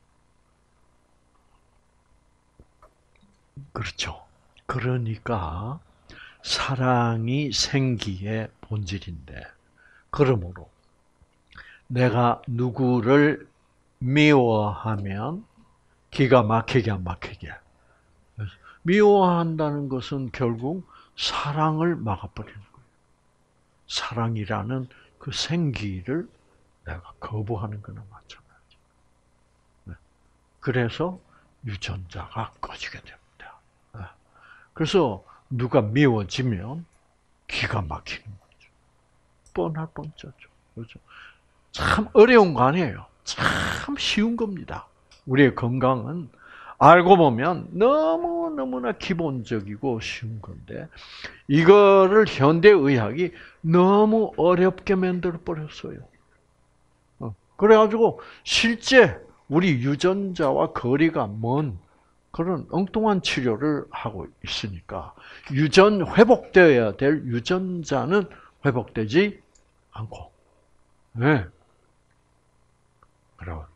그렇죠. 그러니까 사랑이 생기의 본질인데, 그러므로 내가 누구를 미워하면 기가 막히게 안 막히게? 미워한다는 것은 결국 사랑을 막아버리는 거예요. 사랑이라는 그 생기를 내가 거부하는 거나 마찬가지. 그래서 유전자가 꺼지게 됩니다. 그래서 누가 미워지면 기가 막히는 거죠. 뻔할 뻔짜죠. 그렇죠? 참 어려운 거 아니에요. 참 쉬운 겁니다. 우리의 건강은 알고 보면 너무너무나 기본적이고 쉬운 건데 이거를 현대의학이 너무 어렵게 만들어 버렸어요. 그래가지고 실제 우리 유전자와 거리가 먼 그런 엉뚱한 치료를 하고 있으니까 회복되어야 될 유전자는 회복되지 않고, 네. 그리고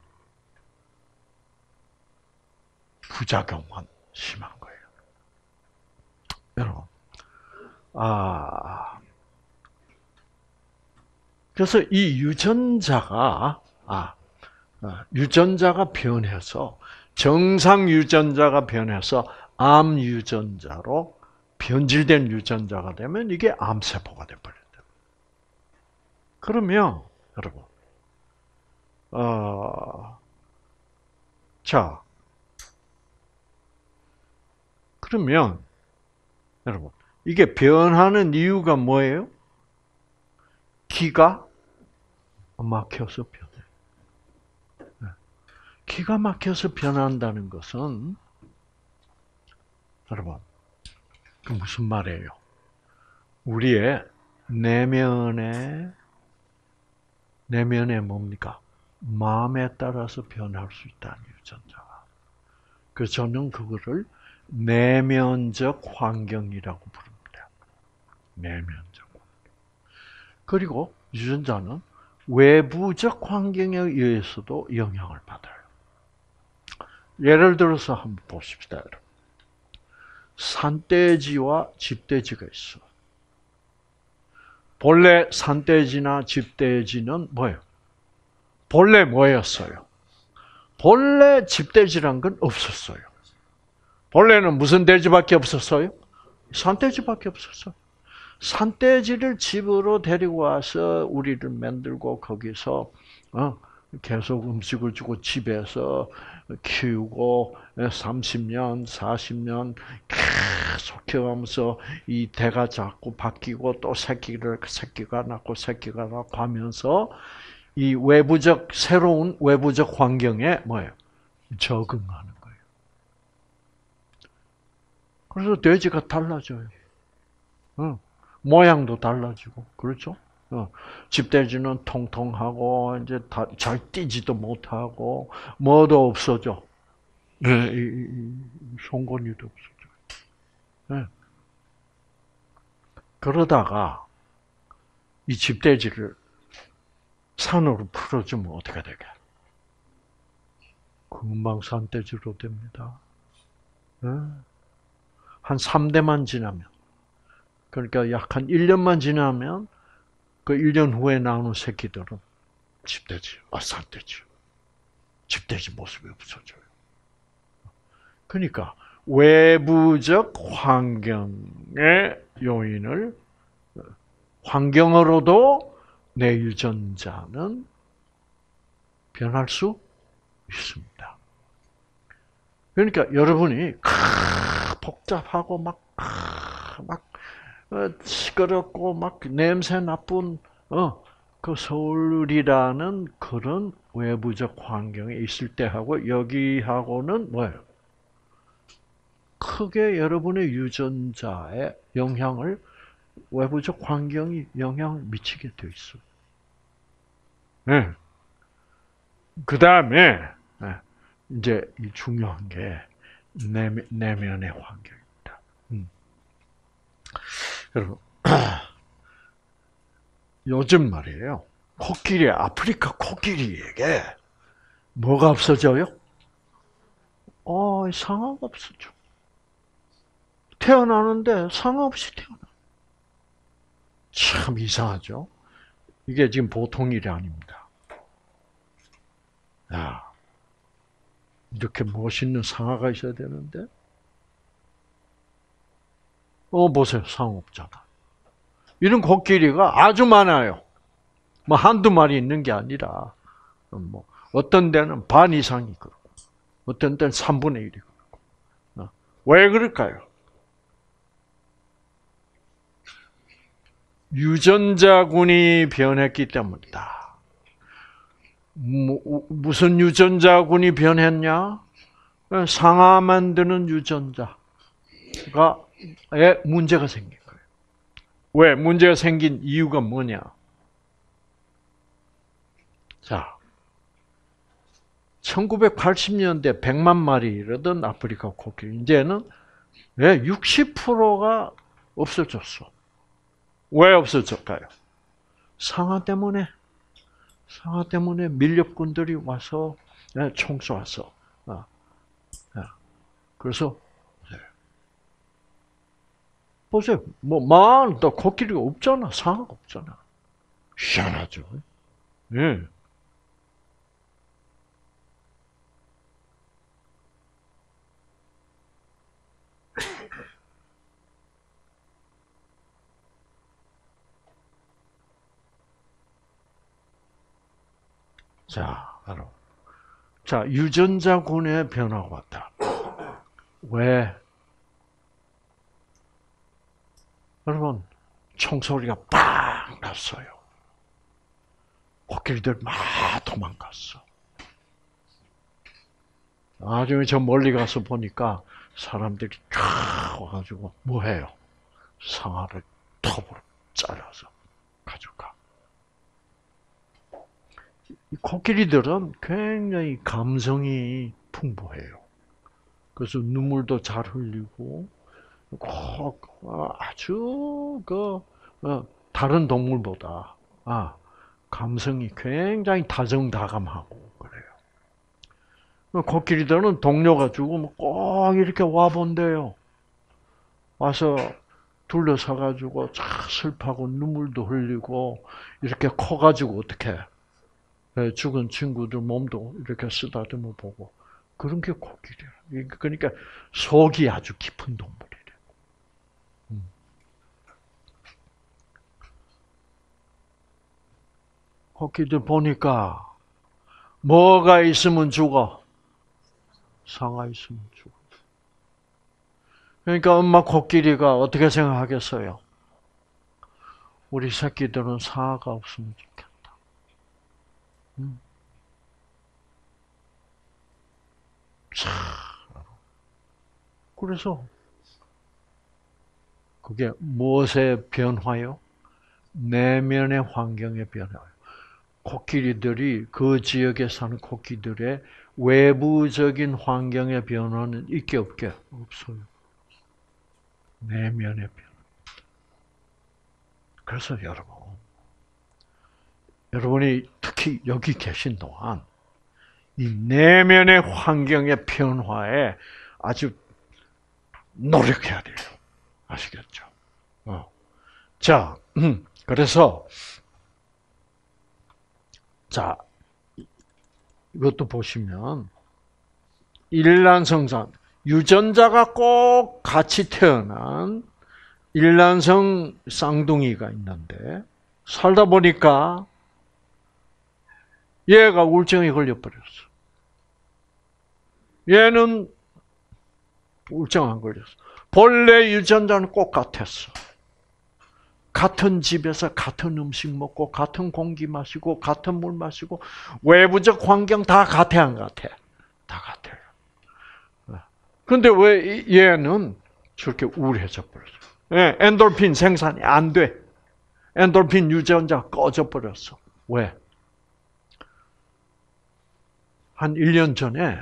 부작용만 심한 거예요. 여러분, 그래서 이 유전자가 변해서 정상 유전자가 변해서 암 유전자로 변질된 유전자가 되면 이게 암세포가 돼버린다. 그러면 여러분, 자, 그러면 여러분 이게 변하는 이유가 뭐예요? 기가 막혀서 변해. 기가 막혀서 변한다는 것은 여러분 그 무슨 말이에요? 우리의 내면에 뭡니까? 마음에 따라서 변할 수 있다는 유전자가. 그래서 저는 그거를 내면적 환경이라고 부릅니다. 내면적 환경. 그리고 유전자는 외부적 환경에 의해서도 영향을 받아요. 예를 들어서 한번 보십시다, 여러분. 산돼지와 집돼지가 있어. 본래 산돼지나 집돼지는 뭐예요? 본래 뭐였어요? 본래 집돼지란 건 없었어요. 본래는 무슨 돼지밖에 없었어요? 산돼지밖에 없었어요. 산돼지를 집으로 데리고 와서 우리를 만들고 거기서 계속 음식을 주고 집에서 키우고 30년, 40년 계속 키워가면서 이 대가 자꾸 바뀌고 또 새끼가 낳고 하면서 이 새로운 외부적 환경에 뭐예요? 적응하는 거예요. 그래서 돼지가 달라져요. 모양도 달라지고, 그렇죠? 집돼지는 통통하고, 이제 잘 뛰지도 못하고, 뭐도 없어져. 네, 송곳니도 없어져. 네. 그러다가, 이 집돼지를 산으로 풀어주면 어떻게 되게? 금방 산돼지로 됩니다. 네. 한 3대만 지나면. 그러니까 약 한 1년만 지나면 그 1년 후에 나오는 새끼들은 집돼지, 산돼지. 집돼지 모습이 없어져요. 그러니까 외부적 환경의 요인을 환경으로도 내 유전자는 변할 수 있습니다. 그러니까 여러분이 복잡하고 막 시끄럽고 막 냄새 나쁜 그 서울이라는 그런 외부적 환경에 있을 때하고 여기하고는 뭐예요? 크게 여러분의 유전자에 외부적 환경이 영향을 미치게 돼 있어요. 네. 그 다음에 이제 이 중요한 게 내면의 환경입니다. 여러분, 요즘 말이에요. 아프리카 코끼리에게 뭐가 없어져요? 상아가 없어져. 태어나는데 상아 없이 태어나. 참 이상하죠? 이게 지금 보통 일이 아닙니다. 이렇게 멋있는 상아가 있어야 되는데, 보세요. 상 없잖아. 이런 코끼리가 아주 많아요. 뭐 한두 마리 있는 게 아니라, 뭐, 어떤 데는 반 이상이 그렇고, 어떤 데는 3분의 1이 그렇고. 왜 그럴까요? 유전자군이 변했기 때문이다. 무슨 유전자군이 변했냐? 상아 만드는 유전자가 문제가 생긴 거예요. 왜? 문제가 생긴 이유가 뭐냐? 자, 1980년대 100만 마리 이러던 아프리카 코끼리, 이제는 60%가 없어졌어. 왜 없어졌을까요? 상아 때문에 밀렵꾼들이 와서 총 쏘았어. 그래서 보세요. 더 코끼리가 없잖아. 상아가 없잖아. 희한하죠. 예. 자, 바로. 자, 유전자군의 변화가 왔다. 왜? 여러분, 총소리가 빵 났어요. 코끼리들 막 도망갔어. 나중에 저 멀리 가서 보니까 사람들이 쫙 와가지고 뭐 해요? 상아를 톱으로 잘라서 가져가. 이 코끼리들은 굉장히 감성이 풍부해요. 그래서 눈물도 잘 흘리고, 아주 다른 동물보다 감성이 굉장히 다정다감하고 그래요. 코끼리들은 동료가 죽으면 꼭 이렇게 와본대요. 와서 둘러서가지고 슬퍼하고 눈물도 흘리고 이렇게 커가지고 어떻게 죽은 친구들 몸도 이렇게 쓰다듬어 보고 그런 게 코끼리야. 그러니까 속이 아주 깊은 동물이래. 코끼리들 보니까 뭐가 있으면 죽어? 상아 있으면 죽어. 그러니까 엄마 코끼리가 어떻게 생각하겠어요? 우리 새끼들은 상아가 없으면 좋겠다. 그래서 그게 무엇의 변화요? 내면의 환경의 변화요. 코끼리들이 그 지역에 사는 코끼리들의 외부적인 환경의 변화는 있게 없게? 없어요. 내면의 변화. 그래서 여러분이 특히 여기 계신 동안 이 내면의 환경의 변화에 아주 노력해야 돼요. 아시겠죠? 자, 그래서 자, 이것도 보시면 일란성산 유전자가 꼭 같이 태어난 일란성 쌍둥이가 있는데 살다 보니까 얘가 우울증에 걸려버렸어. 얘는 우울증 안 걸렸어. 본래 유전자는 꼭 같았어. 같은 집에서 같은 음식 먹고 같은 공기 마시고 같은 물 마시고 외부적 환경 다 같아 안 같아? 다 같아요. 그런데 왜 얘는 저렇게 우울해져 버렸어? 엔돌핀 생산이 안 돼. 엔돌핀 유전자 꺼져 버렸어. 왜? 한 1년 전에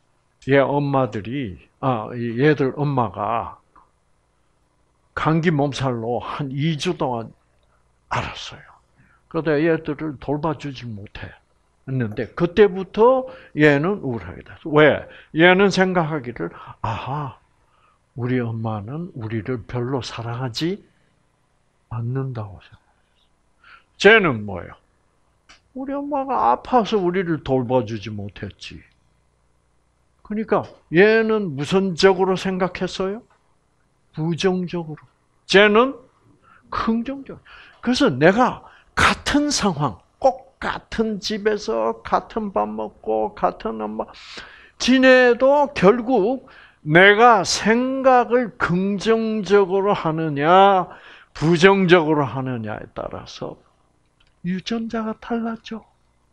얘들 엄마가 감기 몸살로 한 2주 동안 앓았어요. 그러다 얘들을 돌봐주지 못했는데 그때부터 얘는 우울하게 됐어. 왜? 얘는 생각하기를 우리 엄마는 우리를 별로 사랑하지 않는다고 생각했어. 쟤는 뭐예요? 우리 엄마가 아파서 우리를 돌봐주지 못했지. 그러니까 얘는 무선적으로 생각했어요? 부정적으로. 쟤는 긍정적. 그래서 내가 같은 상황, 꼭 같은 집에서 같은 밥 먹고 같은 엄마 지내도 결국 내가 생각을 긍정적으로 하느냐, 부정적으로 하느냐에 따라서 유전자가 달라져.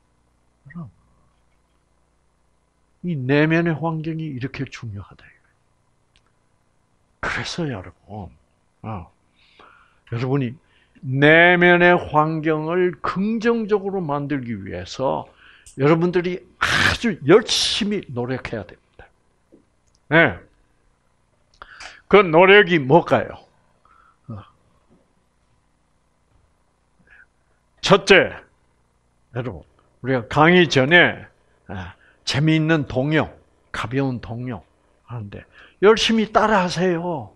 이 내면의 환경이 이렇게 중요하다. 그래서 여러분이 내면의 환경을 긍정적으로 만들기 위해서 여러분들이 아주 열심히 노력해야 됩니다. 네. 그 노력이 뭘까요? 첫째, 여러분, 우리가 강의 전에 재미있는 동요, 가벼운 동요 하는데 열심히 따라하세요.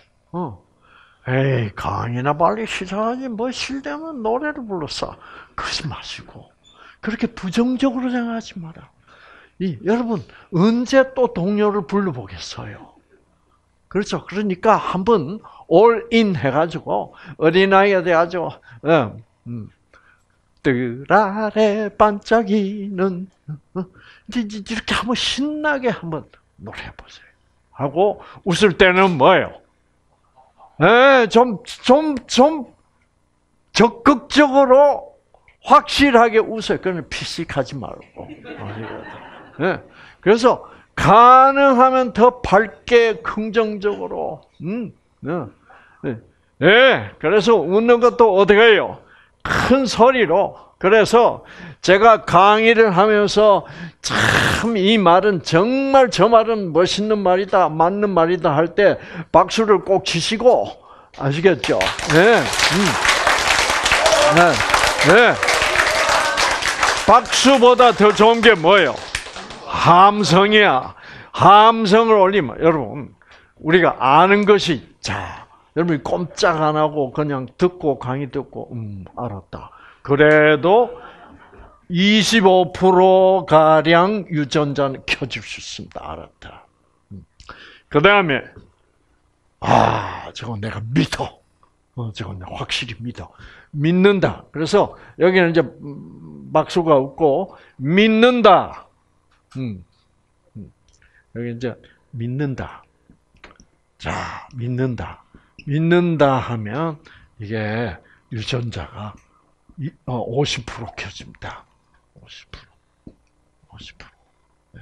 에이, 강의나 빨리 시작하지, 뭐, 실되면 노래를 불렀어. 그러지 마시고. 그렇게 부정적으로 생각하지 마라. 여러분, 언제 또 동요를 불러보겠어요? 그렇죠. 그러니까 한번 올인 해가지고, 어린아이가 돼가지고, 뜰 아래 반짝이는, 이렇게 한번 신나게 한번 노래해보세요. 하고, 웃을 때는 뭐예요? 좀 적극적으로 확실하게 웃어요. 그러면 피식하지 말고. 그래서 가능하면 더 밝게 긍정적으로. 그래서 웃는 것도 어떻게 해요? 큰 소리로. 그래서 제가 강의를 하면서 참 이 말은 정말 저 말은 멋있는 말이다, 맞는 말이다 할 때 박수를 꼭 치시고, 아시겠죠? 네. 박수보다 더 좋은 게 뭐예요? 함성이야. 함성을 올리면, 여러분, 우리가 아는 것이, 여러분이 꼼짝 안 하고 그냥 듣고 강의 듣고, 알았다. 그래도 25%가량 유전자는 켜질 수 있습니다. 알았다. 그 다음에, 저건 내가 믿어. 저건 내가 확실히 믿어. 믿는다. 그래서 여기는 이제 박수가 없고, 믿는다. 여기 이제 믿는다. 자, 믿는다. 믿는다 하면 이게 유전자가 50% 켜집니다. 50%. 네.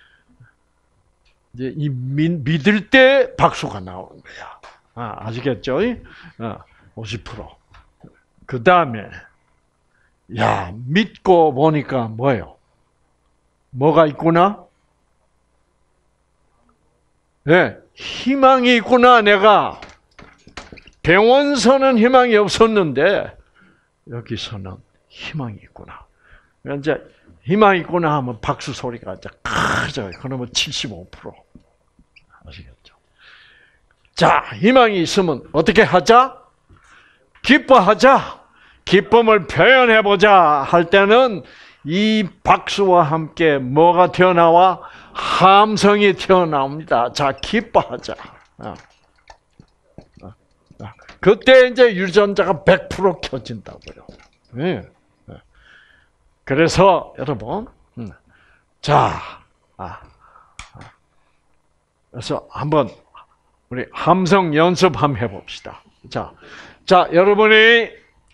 이제 이 믿을 때 박수가 나오는 거야. 아시겠죠? 50%. 그 다음에, 믿고 보니까 뭐예요? 뭐가 있구나? 네, 희망이 있구나, 내가. 병원서는 희망이 없었는데, 여기서는 희망이 있구나. 이제 희망이 있구나 하면 박수 소리가 이제 크죠. 그러면 75%. 아시겠죠? 자, 희망이 있으면 어떻게 하자? 기뻐하자. 기쁨을 표현해보자 할 때는 이 박수와 함께 뭐가 튀어나와? 함성이 튀어나옵니다. 자, 기뻐하자. 그때 이제 유전자가 100% 켜진다고요. 네. 그래서 여러분, 그래서 한번 우리 함성 연습 한번 해봅시다. 자, 여러분이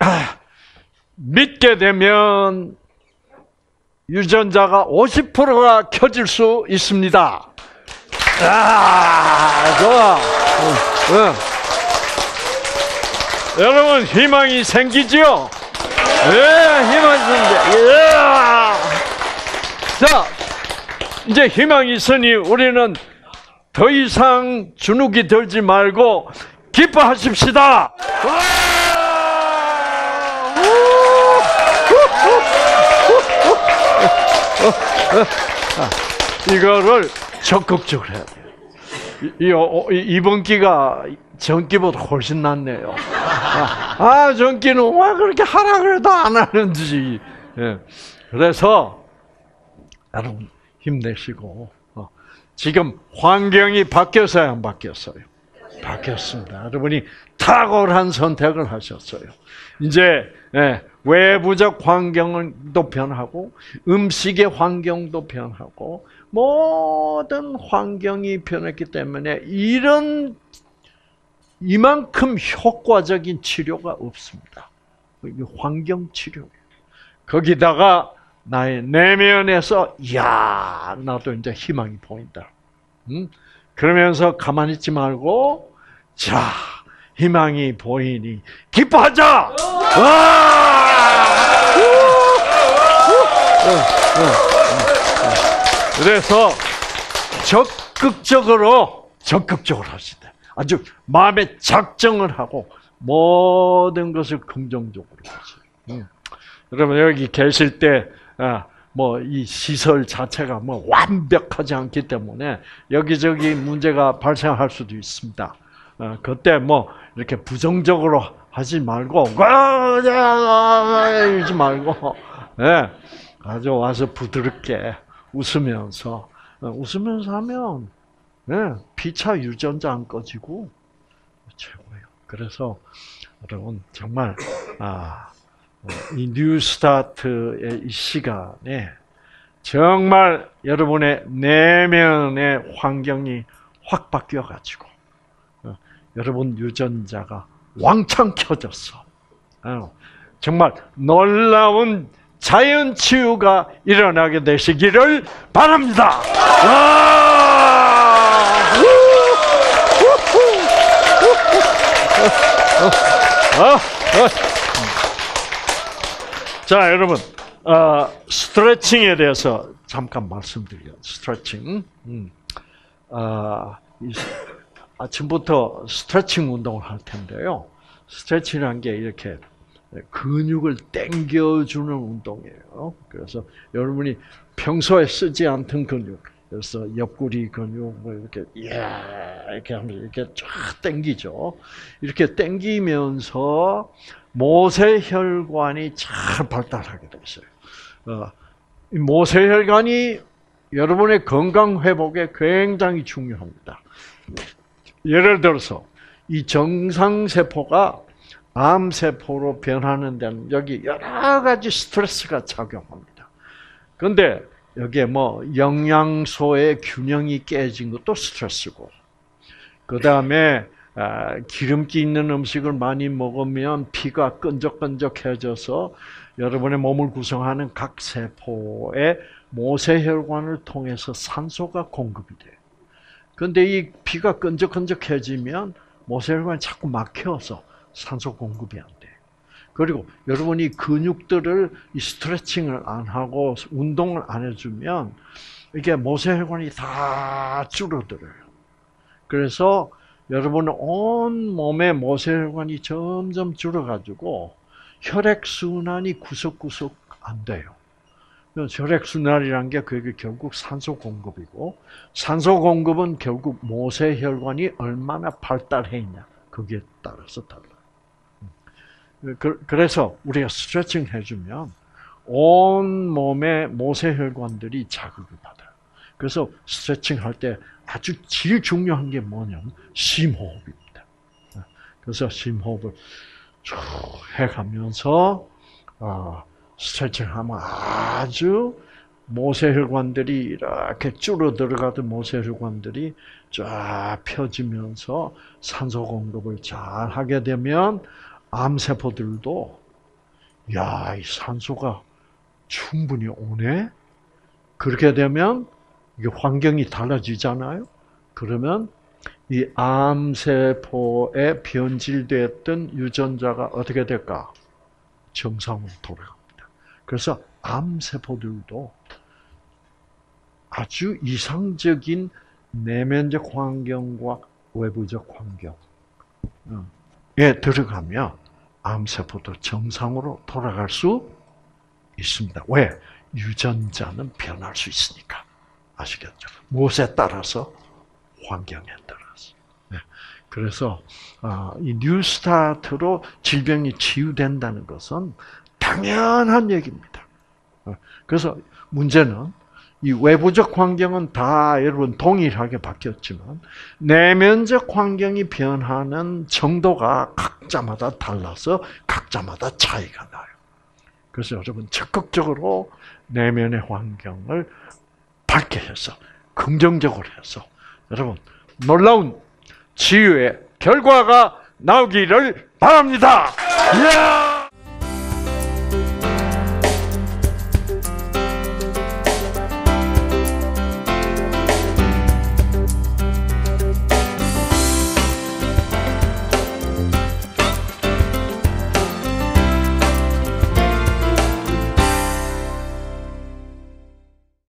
믿게 되면 유전자가 50%가 켜질 수 있습니다. 좋아. 여러분 희망이 생기죠? 희망이 생겨. 자, 이제 희망이 있으니 우리는 더 이상 주눅이 들지 말고 기뻐하십시다. 이거를 적극적으로 해야 돼요. 이번 기가 전기보다 훨씬 낫네요. 전기는 왜 그렇게 하라 그래도 안 하는지. 그래서 여러분 힘내시고 지금 환경이 바뀌었어요, 안 바뀌었어요? 바뀌었습니다. 여러분이 탁월한 선택을 하셨어요. 이제 외부적 환경도 변하고 음식의 환경도 변하고 모든 환경이 변했기 때문에 이만큼 효과적인 치료가 없습니다. 이게 환경 치료예요. 거기다가 나의 내면에서 이야 나도 이제 희망이 보인다. 그러면서 가만히 있지 말고 자 희망이 보이니 기뻐하자. 그래서 적극적으로 하시되 아주 마음에 작정을 하고 모든 것을 긍정적으로 하세요. 여러분 여기 계실 때 뭐 이 시설 자체가 뭐 완벽하지 않기 때문에 여기저기 문제가 발생할 수도 있습니다. 그때 뭐 이렇게 부정적으로 하지 말고 이러지 말고 아주 와서 부드럽게 웃으면서 하면 피차 유전자 안 꺼지고 최고예요. 그래서 여러분 정말 이 뉴스타트의 이 시간에 정말 여러분의 내면의 환경이 확 바뀌어가지고 여러분 유전자가 왕창 켜졌어. 정말 놀라운 자연 치유가 일어나게 되시기를 바랍니다. 자, 여러분, 스트레칭에 대해서 잠깐 말씀드려요. 스트레칭. 아침부터 스트레칭 운동을 할 텐데요. 스트레칭이라는 게 이렇게 근육을 당겨주는 운동이에요. 그래서 여러분이 평소에 쓰지 않던 근육, 그래서 옆구리 근육, 뭐 이렇게 하면 이렇게 쫙 당기죠. 이렇게 당기면서 모세혈관이 잘 발달하게 돼 있어요. 이 모세혈관이 여러분의 건강 회복에 굉장히 중요합니다. 예를 들어서 이 정상세포가 암세포로 변하는 데는 여기 여러 가지 스트레스가 작용합니다. 그런데 여기에 뭐 영양소의 균형이 깨진 것도 스트레스고, 그 다음에 기름기 있는 음식을 많이 먹으면 피가 끈적끈적해져서 여러분의 몸을 구성하는 각 세포에 모세혈관을 통해서 산소가 공급이 돼요. 그런데 이 피가 끈적끈적해지면 모세혈관이 자꾸 막혀서 산소 공급이 안 돼요. 그리고 여러분이 근육들을 이 스트레칭을 안 하고 운동을 안 해주면 이게 모세혈관이 다 줄어들어요. 그래서 여러분은 온 몸의 모세혈관이 점점 줄어가지고 혈액순환이 구석구석 안 돼요. 혈액순환이라는 게 그게 결국 산소 공급이고, 산소 공급은 결국 모세혈관이 얼마나 발달해 있냐, 거기에 따라서 달라요. 그래서 우리가 스트레칭 해주면 온 몸의 모세혈관들이 자극을 받아요. 그래서 스트레칭 할 때 아주 제일 중요한 게 뭐냐면 심호흡입니다. 그래서 심호흡을 쭉 해가면서 스트레칭하면 아주 모세혈관들이 이렇게 줄어들어가던 모세혈관들이 쫙 펴지면서 산소 공급을 잘 하게 되면 암세포들도 야, 이 산소가 충분히 오네? 그렇게 되면 이게 환경이 달라지잖아요? 그러면 이 암세포에 변질됐던 유전자가 어떻게 될까? 정상으로 돌아갑니다. 그래서 암세포들도 아주 이상적인 내면적 환경과 외부적 환경에 들어가면 암세포도 정상으로 돌아갈 수 있습니다. 왜? 유전자는 변할 수 있으니까. 아시겠죠? 무엇에 따라서? 환경에 따라서. 네. 그래서 이 뉴스타트로 질병이 치유된다는 것은 당연한 얘기입니다. 그래서 문제는 이 외부적 환경은 다 여러분 동일하게 바뀌었지만 내면적 환경이 변하는 정도가 각자마다 달라서 각자마다 차이가 나요. 그래서 여러분 적극적으로 내면의 환경을 밝게 해서 긍정적으로 해서 여러분 놀라운 치유의 결과가 나오기를 바랍니다. 이야!